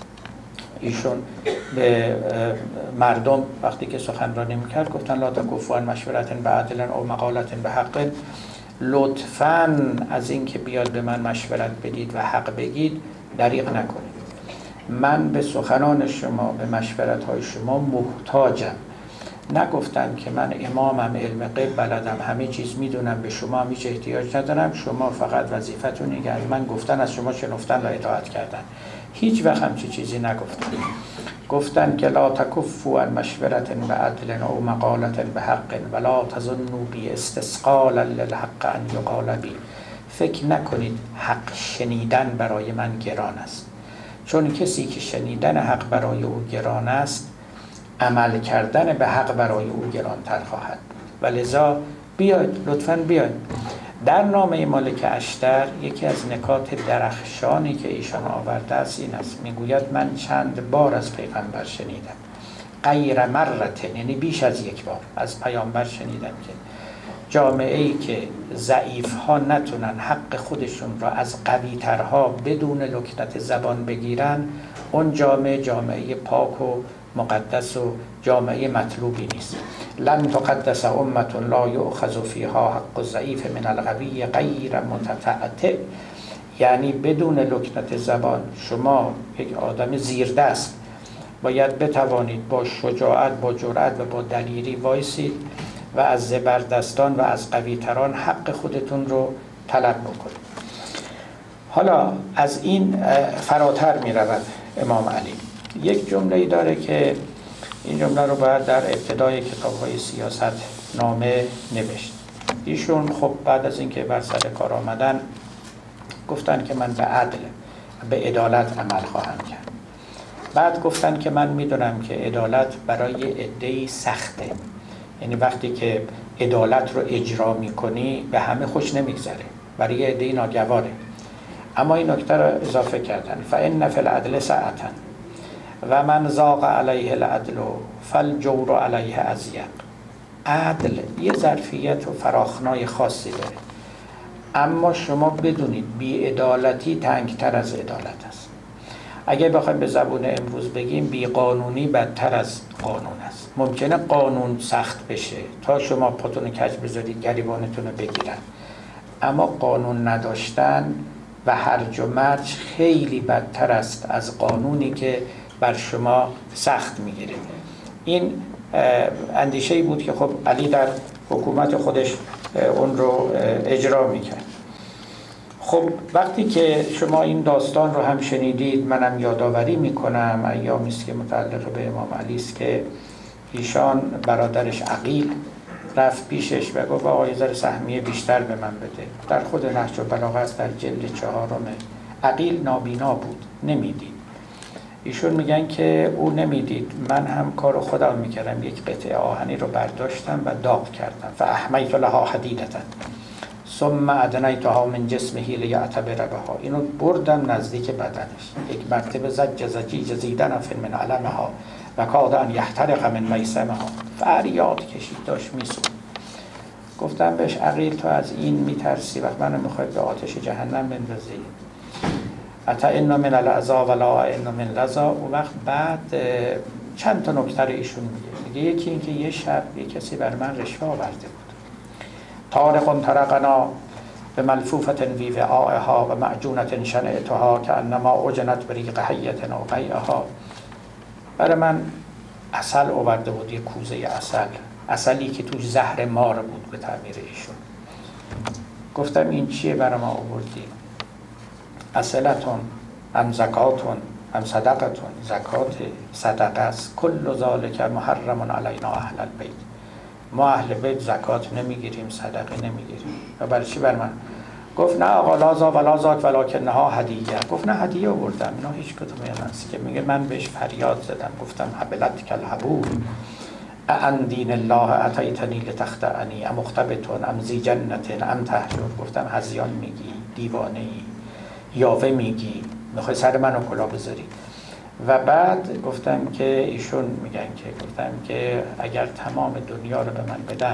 ایشون به مردم وقتی که سخنرانی میکرد گفتن لا تکفوا عن مشورة بعدل او مقالة بحق، لطفاً از این که بیاد به من مشورت بدید و حق بگید دریغ نکنید. من به سخنان شما، به مشورت های شما محتاجم. نگفتن که من امامم، علم غیب بلدم، همه چیز میدونم، به شما هیچ احتیاج ندارم، شما فقط وظیفتون اینه از من گفتن از شما شنفتن و اطاعت کردن. هیچ وقت همچی چیزی نگفتن. گفتن که لا تکفوا عن مشورة بعدل او مقالة بحق ولا تظنوا بی استثقالا للحق ان یقال بی. فکر نکنید حق شنیدن برای من گران است، چون کسی که شنیدن حق برای او گران است، عمل کردن به حق برای او گرانتر خواهد بود. و لذا بیاید، لطفاً بیاید. در نامه مالک اشتر یکی از نکات درخشانی که ایشان آورده است این است، میگوید من چند بار از پیغمبر شنیدم، غیر مرتين، یعنی بیش از یک بار از پیامبر شنیدم که جامعه ای که ضعیف ها نتونن حق خودشون را از قوی ترها بدون لکنت زبان بگیرن، اون جامعه جامعه پاک و مقدس و جامعه مطلوبی نیست. لن تقدس امة لا یؤخذ فیها حق الضعیف من القوی غیر متتعتع، یعنی بدون لکنت زبان شما یک آدم زیردست باید بتوانید با شجاعت، با جرأت و با دلیری وایسید و از زبردستان و از قویتران حق خودتون رو طلب بکنید. حالا از این فراتر می رود امام علی. یک جمله‌ای داره که این جمله رو باید در ابتدای کتاب‌های سیاست نامه نوشت. ایشون خب بعد از اینکه بر سر کار آمدن گفتن که من به عدل، به عدالت عمل خواهم کرد. بعد گفتن که من میدونم که عدالت برای عده‌ای سخته، یعنی وقتی که عدالت رو اجرا میکنی به همه خوش نمیگذره، برای عده‌ای ناگواره. اما این نکته رو اضافه کردن فإن فی العدل سعة و من ضاق علیه العدل فالجور علیه اضیق. عدل یه ظرفیت و فراخنای خاصی داره، اما شما بدونید بی‌عدالتی تنگتر از عدالت است. اگه بخوایم به زبون امروز بگیم بی قانونی بدتر از قانون است. ممکنه قانون سخت بشه تا شما پاتون کج بذارید گریبانتون رو بگیرن، اما قانون نداشتن و هرج و مرج خیلی بدتر است از قانونی که بر شما سخت میگیره. این اندیشه‌ای بود که خب علی در حکومت خودش اون رو اجرا میکرد. خب وقتی که شما این داستان رو هم شنیدید، منم یادآوری میکنم ایامی است که متعلق به امام علی است که ایشان برادرش عقیل رفت پیشش و گفت آقا یه ذره سهمیه بیشتر به من بده. در خود نهج البلاغه در جلد چهارم. عقیل نابینا بود، نمیدید. ایشون میگن که او نمیدید، من هم کار خودم میکردم، یک قطعه آهنی رو برداشتم و داغ کردم. فاحمیت لها حدیدتا ثم ادنیتها من جسمه لیعتبر بها. اینو بردم نزدیک بدنش، یک مرتبه زج زجیج زیدن فی من علمها و کاد ان یحترق من میسمها. فریاد کشید، داشت میسوخت. گفتم بهش عقیل تو از این میترسی وقت منو میخوای به آتش جهنم بندازی؟ اتا اینا من العذا ولا اینا من لذا. اون وقت بعد چند تا نکته رو ایشون میگه. میگه یکی این که یه شب یه کسی بر من رشوه آورده بود. طارق طرقنا به ملفوفت وی وعائها و معجونت شنعتها که انما اجنت بریق حیت و قیعها. برای من عسل آورده بود، یه کوزه عسل، عسلی که توش زهر مار بود به تعبیر ایشون. گفتم این چیه برای ما آوردی؟ عسلتون ام زکاتون ام صدقتون. زکات صدقه است. کل ذالک محرم علینا اهل البیت. ما اهل بیت زکات نمیگیریم، صدقه نمیگیریم. و برای چی بر من؟ گفت نه آقا لازا و لازاک ولکنها هدیه. گفت نه هدیه آوردم، اینا هیچ کدوم نیست. که میگه من بهش فریاد زدم، گفتم حبلت کل حبور ان دین الله اتیتنی لتخدعنی ام مختبتون ام زی جنت ام تهجر. گفتم هزیان میگی، دیوانه ای، یاوه میگی، میخوای سر منو کلا بذاری. و بعد گفتم که ایشون میگن که گفتم که اگر تمام دنیا رو به من بدن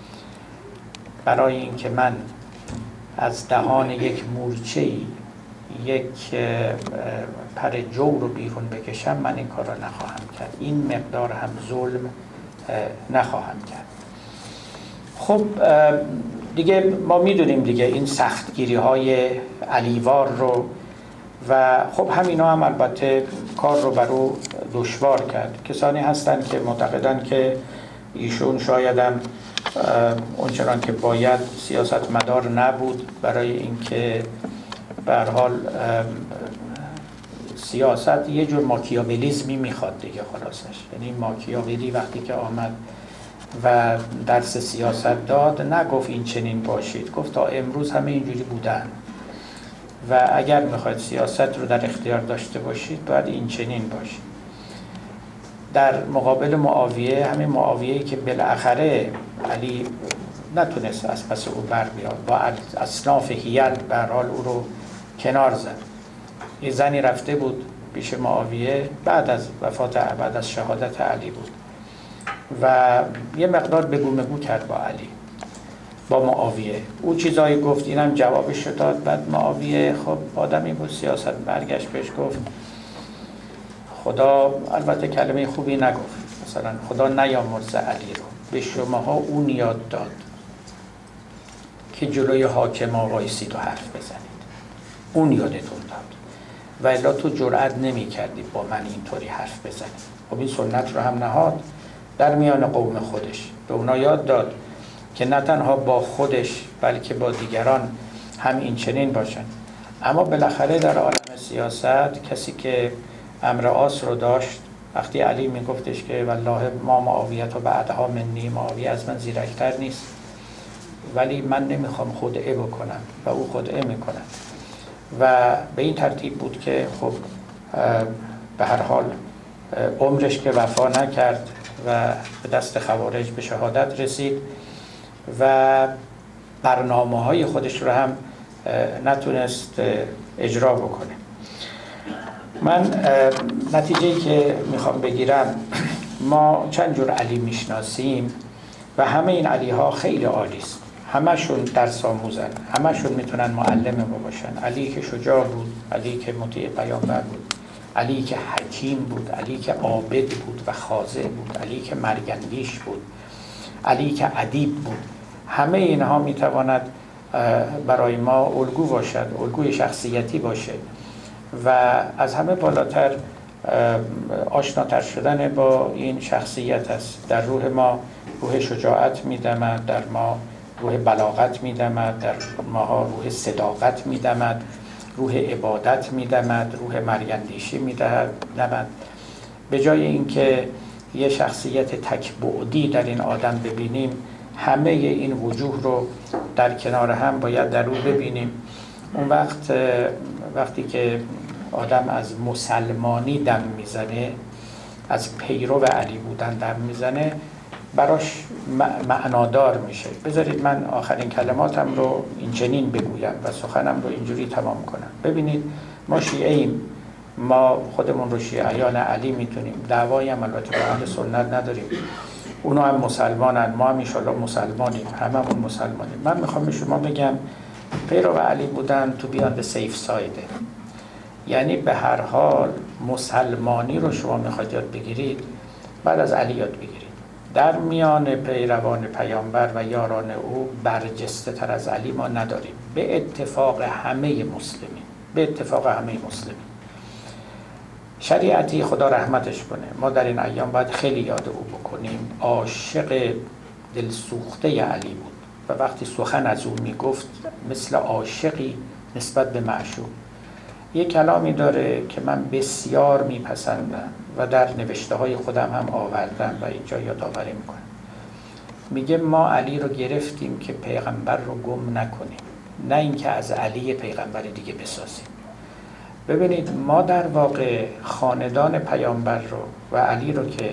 برای اینکه من از دهان یک مورچه‌ای یک پر جو رو بیرون بکشم، من این کار رو نخواهم کرد. این مقدار هم ظلم نخواهم کرد. خب دیگه ما میدونیم دیگه این سختگیری های علیوار رو و خب همینا هم البته کار رو بر او دشوار کرد. کسانی هستن که معتقدن که ایشون شایدم اونچنان که باید سیاست مدار نبود، برای اینکه به هر حال سیاست یه جور ماکیاولیزمی میخواد دیگه خلاصش. یعنی ماکیاولی وقتی که آمد و درس سیاست داد نگفت این چنین باشید، گفت تا امروز همه اینجوری بودن و اگر میخواید سیاست رو در اختیار داشته باشید باید این چنین باشید. در مقابل معاویه، همین معاویه‌ای که بالاخره علی نتونست از پس او بر بیاد، با اصناف حیل به هر حال او رو کنار زد. یه زنی رفته بود پیش معاویه بعد از وفات بعد از شهادت علی بود و یه مقدار بگو مگو کرد با علی، با معاویه. او چیزایی گفت، اینم جوابش داد. بعد معاویه خب آدمی بود سیاست، برگشت بهش گفت خدا، البته کلمه خوبی نگفت، مثلا خدا نیامرز علی رو، به شماها اون یاد داد که جلوی حاکما وایسید و حرف بزنید، اون یادتون داد و الا تو جرئت نمی کردی با من اینطوری حرف بزنید. خب این سنت رو هم نهاد در میان قوم خودش، به اونا یاد داد که نه تنها با خودش بلکه با دیگران هم این چنین باشن. اما بالاخره در عالم سیاست کسی که امر آس رو داشت، وقتی علی میگفتش که والله ما معاویت و بعدها منی، معاویه از من زیرکتر نیست ولی من نمیخوام خدعه بکنم و او خدعه میکنه و به این ترتیب بود که خب به هر حال عمرش که وفا نکرد و به دست خوارج به شهادت رسید و برنامه های خودش رو هم نتونست اجرا بکنه. من نتیجه‌ای که میخوام بگیرم، ما چند جور علی میشناسیم و همه این علی ها خیلی عالی است، همشون درس آموزن، همشون میتونن معلم ما باشن. علی که شجاع بود، علی که مطیع پیامبر بود، علی که حکیم بود، علی که عابد بود و خاضع بود، علی که مرگندیش بود، علی که ادیب بود. همه اینها میتواند برای ما الگو باشد، الگوی شخصیتی باشه و از همه بالاتر آشناتر شدن با این شخصیت است. در روح ما روح شجاعت میدمد، در ما روح بلاغت میدمد، در ما روح صداقت میدمد، روح عبادت میدمد، روح مرگندیشی میدهد. به جای اینکه یه شخصیت تکبعدی در این آدم ببینیم، همه این وجوه رو در کنار هم باید در او ببینیم. اون وقت وقتی که آدم از مسلمانی دم میزنه، از پیرو علی بودن دم میزنه، براش معنادار میشه. بذارید من آخرین کلماتم رو این چنین بگویم و سخنم رو اینجوری تمام کنم. ببینید، ما شیعه ایم، ما خودمون رو شیعیان علی میتونیم، دعوایی هم البته با اهل سنت نداریم. اونا هم مسلمانن، ما هم انشالله مسلمانیم، هممون مسلمانیم. من میخوام به شما بگم پیرو علی بودن تو بیاند سیف سایده. یعنی به هر حال مسلمانی رو شما میخواید یاد بگیرید، بعد از علی یاد بگیرید. در میان پیروان پیامبر و یاران او برجسته تر از علی ما نداریم، به اتفاق همه مسلمین، به اتفاق همه مسلمین. شریعتی خدا رحمتش کنه، ما در این ایام باید خیلی یاد او بکنیم. عاشق دلسوخته علی بود و وقتی سخن از او میگفت مثل عاشقی نسبت به معشوق. یک کلامی داره که من بسیار میپسندم و در نوشته های خودم هم آوردم و اینجا یادآوری میکنم. میگه ما علی رو گرفتیم که پیغمبر رو گم نکنیم، نه اینکه از علی پیغمبر دیگه بسازیم. ببینید، ما در واقع خاندان پیامبر رو و علی رو که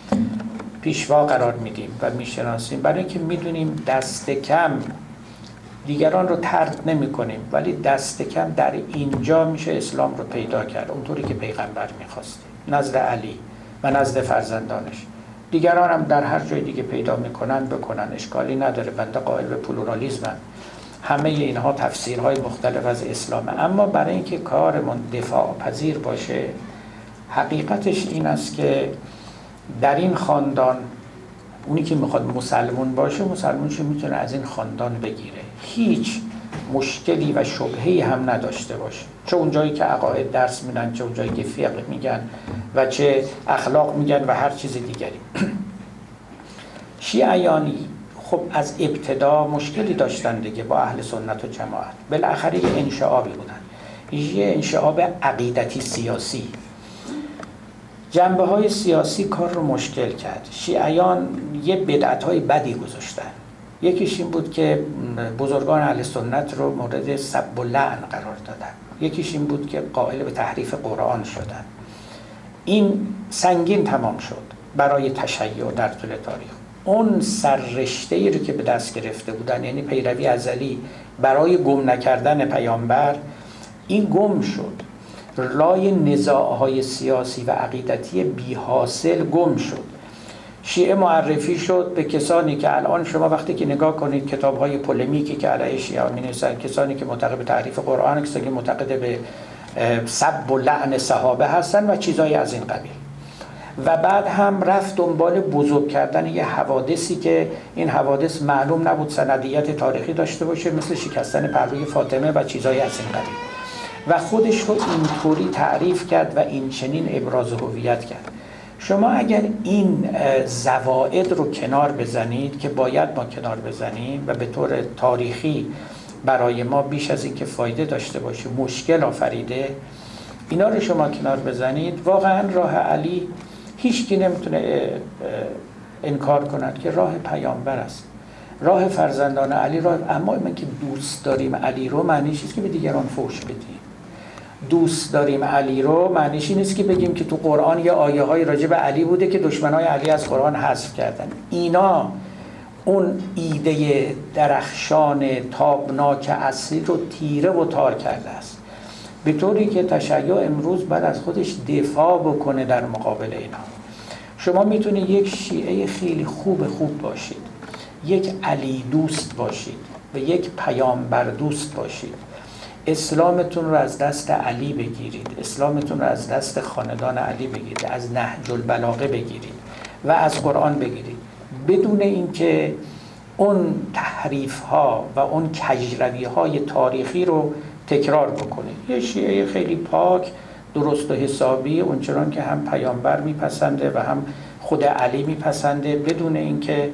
پیشوا قرار میدیم و میشناسیم، برای اینکه میدونیم دست کم دیگران رو طرد نمی کنیم، ولی دست کم در اینجا میشه اسلام رو پیدا کرد اونطوری که پیغمبر میخواسته، نزد علی و نزد فرزندانش. دیگران هم در هر جای دیگه پیدا میکنن بکنن، اشکالی نداره. بنده قائل به پلورالیسمم. همه اینها تفسیرهای مختلف از اسلامه. اما برای اینکه کارمون دفاع پذیر باشه، حقیقتش این است که در این خاندان اونی که میخواد مسلمون باشه، مسلمونش میتونه از این خاندان بگیره، هیچ مشکلی و شبهه‌ای هم نداشته باشه، چه اونجایی که عقاید درس میدن، چه اونجایی که فقه میگن و چه اخلاق میگن و هر چیز دیگری. شیعیانی خب از ابتدا مشکلی داشتن دیگه با اهل سنت و جماعت، بالاخره یه انشعابی بودن، یه انشعاب عقیدتی سیاسی. جنبه های سیاسی کار رو مشکل کرد. شیعیان یه بدعت های بدی گذاشتن. یکیش این بود که بزرگان اهل سنت رو مورد سب و لعن قرار دادن. یکیش این بود که قائل به تحریف قرآن شدن. این سنگین تمام شد برای تشیع در طول تاریخ. اون سررشته‌ای رو که به دست گرفته بودن، یعنی پیروی از علی برای گم نکردن پیامبر، این گم شد. لای نزاع‌های سیاسی و عقیدتی بی حاصل گم شد. شیعه معرفی شد به کسانی که الان شما وقتی که نگاه کنید کتاب‌های پولمیکی که علیه شیعه می‌نویسن، کسانی که معتقد به تحریف قرآن، کسانی که معتقد به سب و لعن صحابه هستن و چیزایی از این قبیل. و بعد هم رفت دنبال بزرگ کردن یه حوادثی که این حوادث معلوم نبود سندیت تاریخی داشته باشه، مثل شکستن پهلوی فاطمه و چیزایی از این قبیل، و خودش رو اینطوری تعریف کرد و این چنین ابراز هویت کرد. شما اگر این زوائد رو کنار بزنید که باید ما کنار بزنیم و به طور تاریخی برای ما بیش از این که فایده داشته باشه مشکل آفریده، اینا رو شما کنار بزنید، واقعا راه علی هیچ کی نمیتونه انکار کند که راه پیامبر است، راه فرزندان علی راه. اما من که دوست داریم علی رو معنیش نیست که به دیگران فحش بدیم. دوست داریم علی رو معنیش نیست که بگیم که تو قرآن یه آیه های راجع به علی بوده که دشمنای علی از قرآن حذف کردن. اینا اون ایده درخشان تابناک اصلی رو تیره و تار کرده است، به طوری که تشیع امروز بعد از خودش دفاع بکنه در مقابل اینا. شما میتونید یک شیعه خیلی خوب خوب باشید، یک علی دوست باشید و یک پیامبر دوست باشید، اسلامتون رو از دست علی بگیرید، اسلامتون رو از دست خاندان علی بگیرید، از نهج البلاغه بگیرید و از قرآن بگیرید، بدون اینکه اون تحریف ها و اون کجروی های تاریخی رو تکرار بکنید. یه شیعه خیلی پاک، درست و حسابی، اونچنان که هم پیامبر میپسنده و هم خود علی میپسنده، بدون اینکه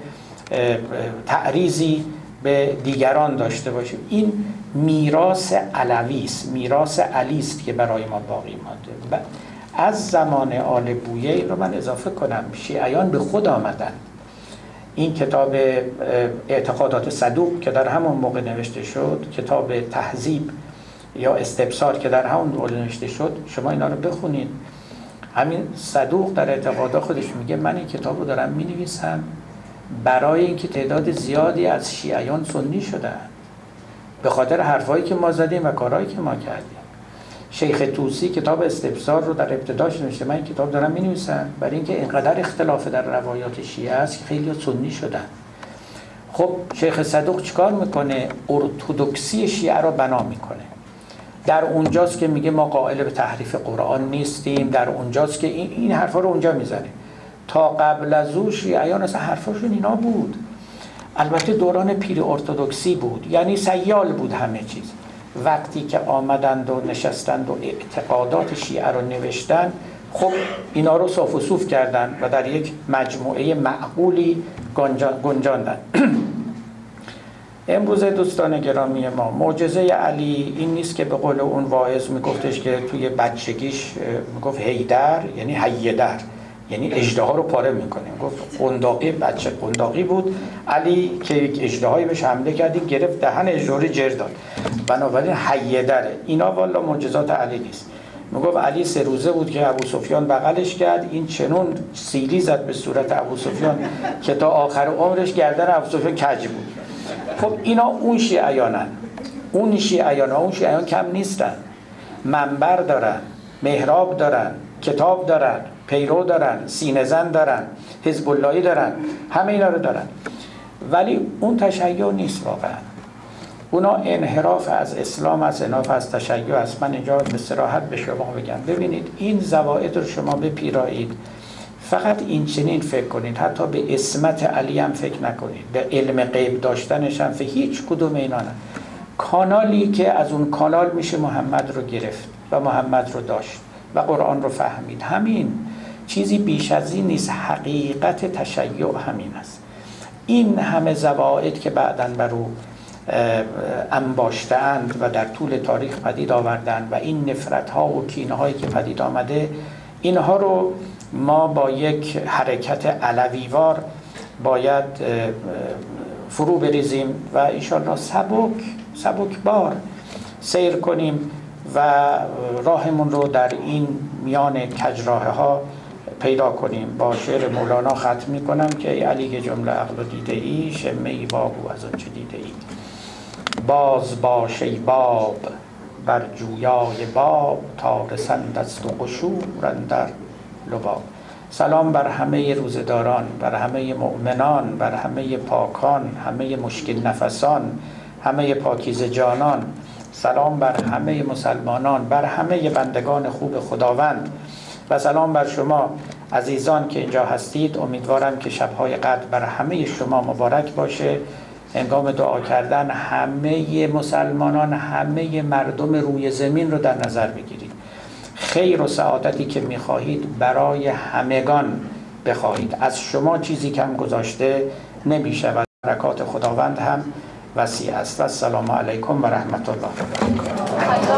تعریضی به دیگران داشته باشیم. این میراث علوی است، میراث علی است که برای ما باقی مانده. از زمان آل بویه رو من اضافه کنم، شیعیان به خود آمدن. این کتاب اعتقادات صدوق که در همون موقع نوشته شد، کتاب تهذیب یا استبصار که در همون موقع نوشته شد، شما اینا رو بخونید. همین صدوق در اعتقادات خودش میگه من این کتاب رو دارم مینویسم برای اینکه تعداد زیادی از شیعیان سنی شدن به خاطر حرفایی که ما زدیم و کارهایی که ما کردیم. شیخ طوسی کتاب استبصار رو در ابتداش نوشته من این کتاب دارم می‌نویسم برای اینکه اینقدر اختلاف در روایات شیعه است که خیلی سنی شدن. خب شیخ صدوق چیکار میکنه؟ ارتدوکسی شیعه رو بنا میکنه. در اونجاست که میگه ما قائل به تحریف قرآن نیستیم، در اونجاست که این این حرفا رو اونجا میزنه. تا قبل از او شیعیان اصلا حرفاشون اینا بود. البته دوران پیر ارتدوکسی بود، یعنی سیال بود همه چیز. وقتی که آمدند و نشستند و اعتقادات شیعه رو نوشتن، خب اینا رو صاف و صوف کردن و در یک مجموعه معقولی گنجاندن. امروز دوستان گرامی ما، معجزه علی این نیست که به قول اون واعظ میگفتش که توی بچگیش میگفت هیدر یعنی حیدر، یعنی اژدها رو پاره میکنه. گفت قنداقی، بچه قنداقی بود، علی که یک اژدهایی بهش حمله کردی گرفت دهن اژدها رو جر داد، بنابراین حیدره. اینا والا معجزات علی نیست. میگفت علی سه روزه بود که ابو سفیان بغلش کرد، این چنون سیلی زد به صورت ابو سفیان که تا آخر عمرش گردن ابو سفیان کج بود. خب اینا اون شیعیانن، اون شیعیان اون شیعیان کم نیستن، منبر دارن، محراب دارن، کتاب دارن، پیرو دارن، سینه زن دارن، حزب اللهی دارن، همه اینا رو دارن. ولی اون تشیع نیست واقعا. اونا انحراف از اسلام، از انحراف از تشیع است. من اینجا به صراحت به شما بگم، ببینید این زوائد رو شما بپیرایید، فقط این چنین فکر کنید، حتی به اسمت علی هم فکر نکنید، به علم غیب داشتنش هم فکر، هیچ کدوم اینا نه. کانالی که از اون کانال میشه محمد رو گرفت و محمد رو داشت و قرآن رو فهمید، همین، چیزی بیش از این نیست. حقیقت تشیع همین است. این همه زوائد که بعداً بر او انباشته‌اند و در طول تاریخ پدید آوردند و این نفرت ها و کینه هایی که پدید آمده، اینها رو ما با یک حرکت علویوار باید فرو بریزیم و انشاءالله سبک سبک بار سیر کنیم و راهمون رو در این میان کجراه ها پیدا کنیم. با شعر مولانا ختم می کنم که ای علی که جمله عقل دیده ای، شمه ای بابو از آنچه دیده ای. باز باش ای باب بر جویای باب، تا رسند از تو قشور اندر لباب. سلام بر همه روزداران، بر همه مؤمنان، بر همه پاکان، همه مشکل نفسان، همه پاکیزه جانان. سلام بر همه مسلمانان، بر همه بندگان خوب خداوند و سلام بر شما عزیزان که اینجا هستید. امیدوارم که شب‌های قدر بر همه شما مبارک باشه. هنگام دعا کردن همه مسلمانان، همه مردم روی زمین رو در نظر بگیرید. خیر و سعادتی که می‌خواهید برای همگان بخواهید. از شما چیزی کم گذاشته نمیشه و برکات خداوند هم وسیع است. و السلام علیکم و رحمت الله و برکاته.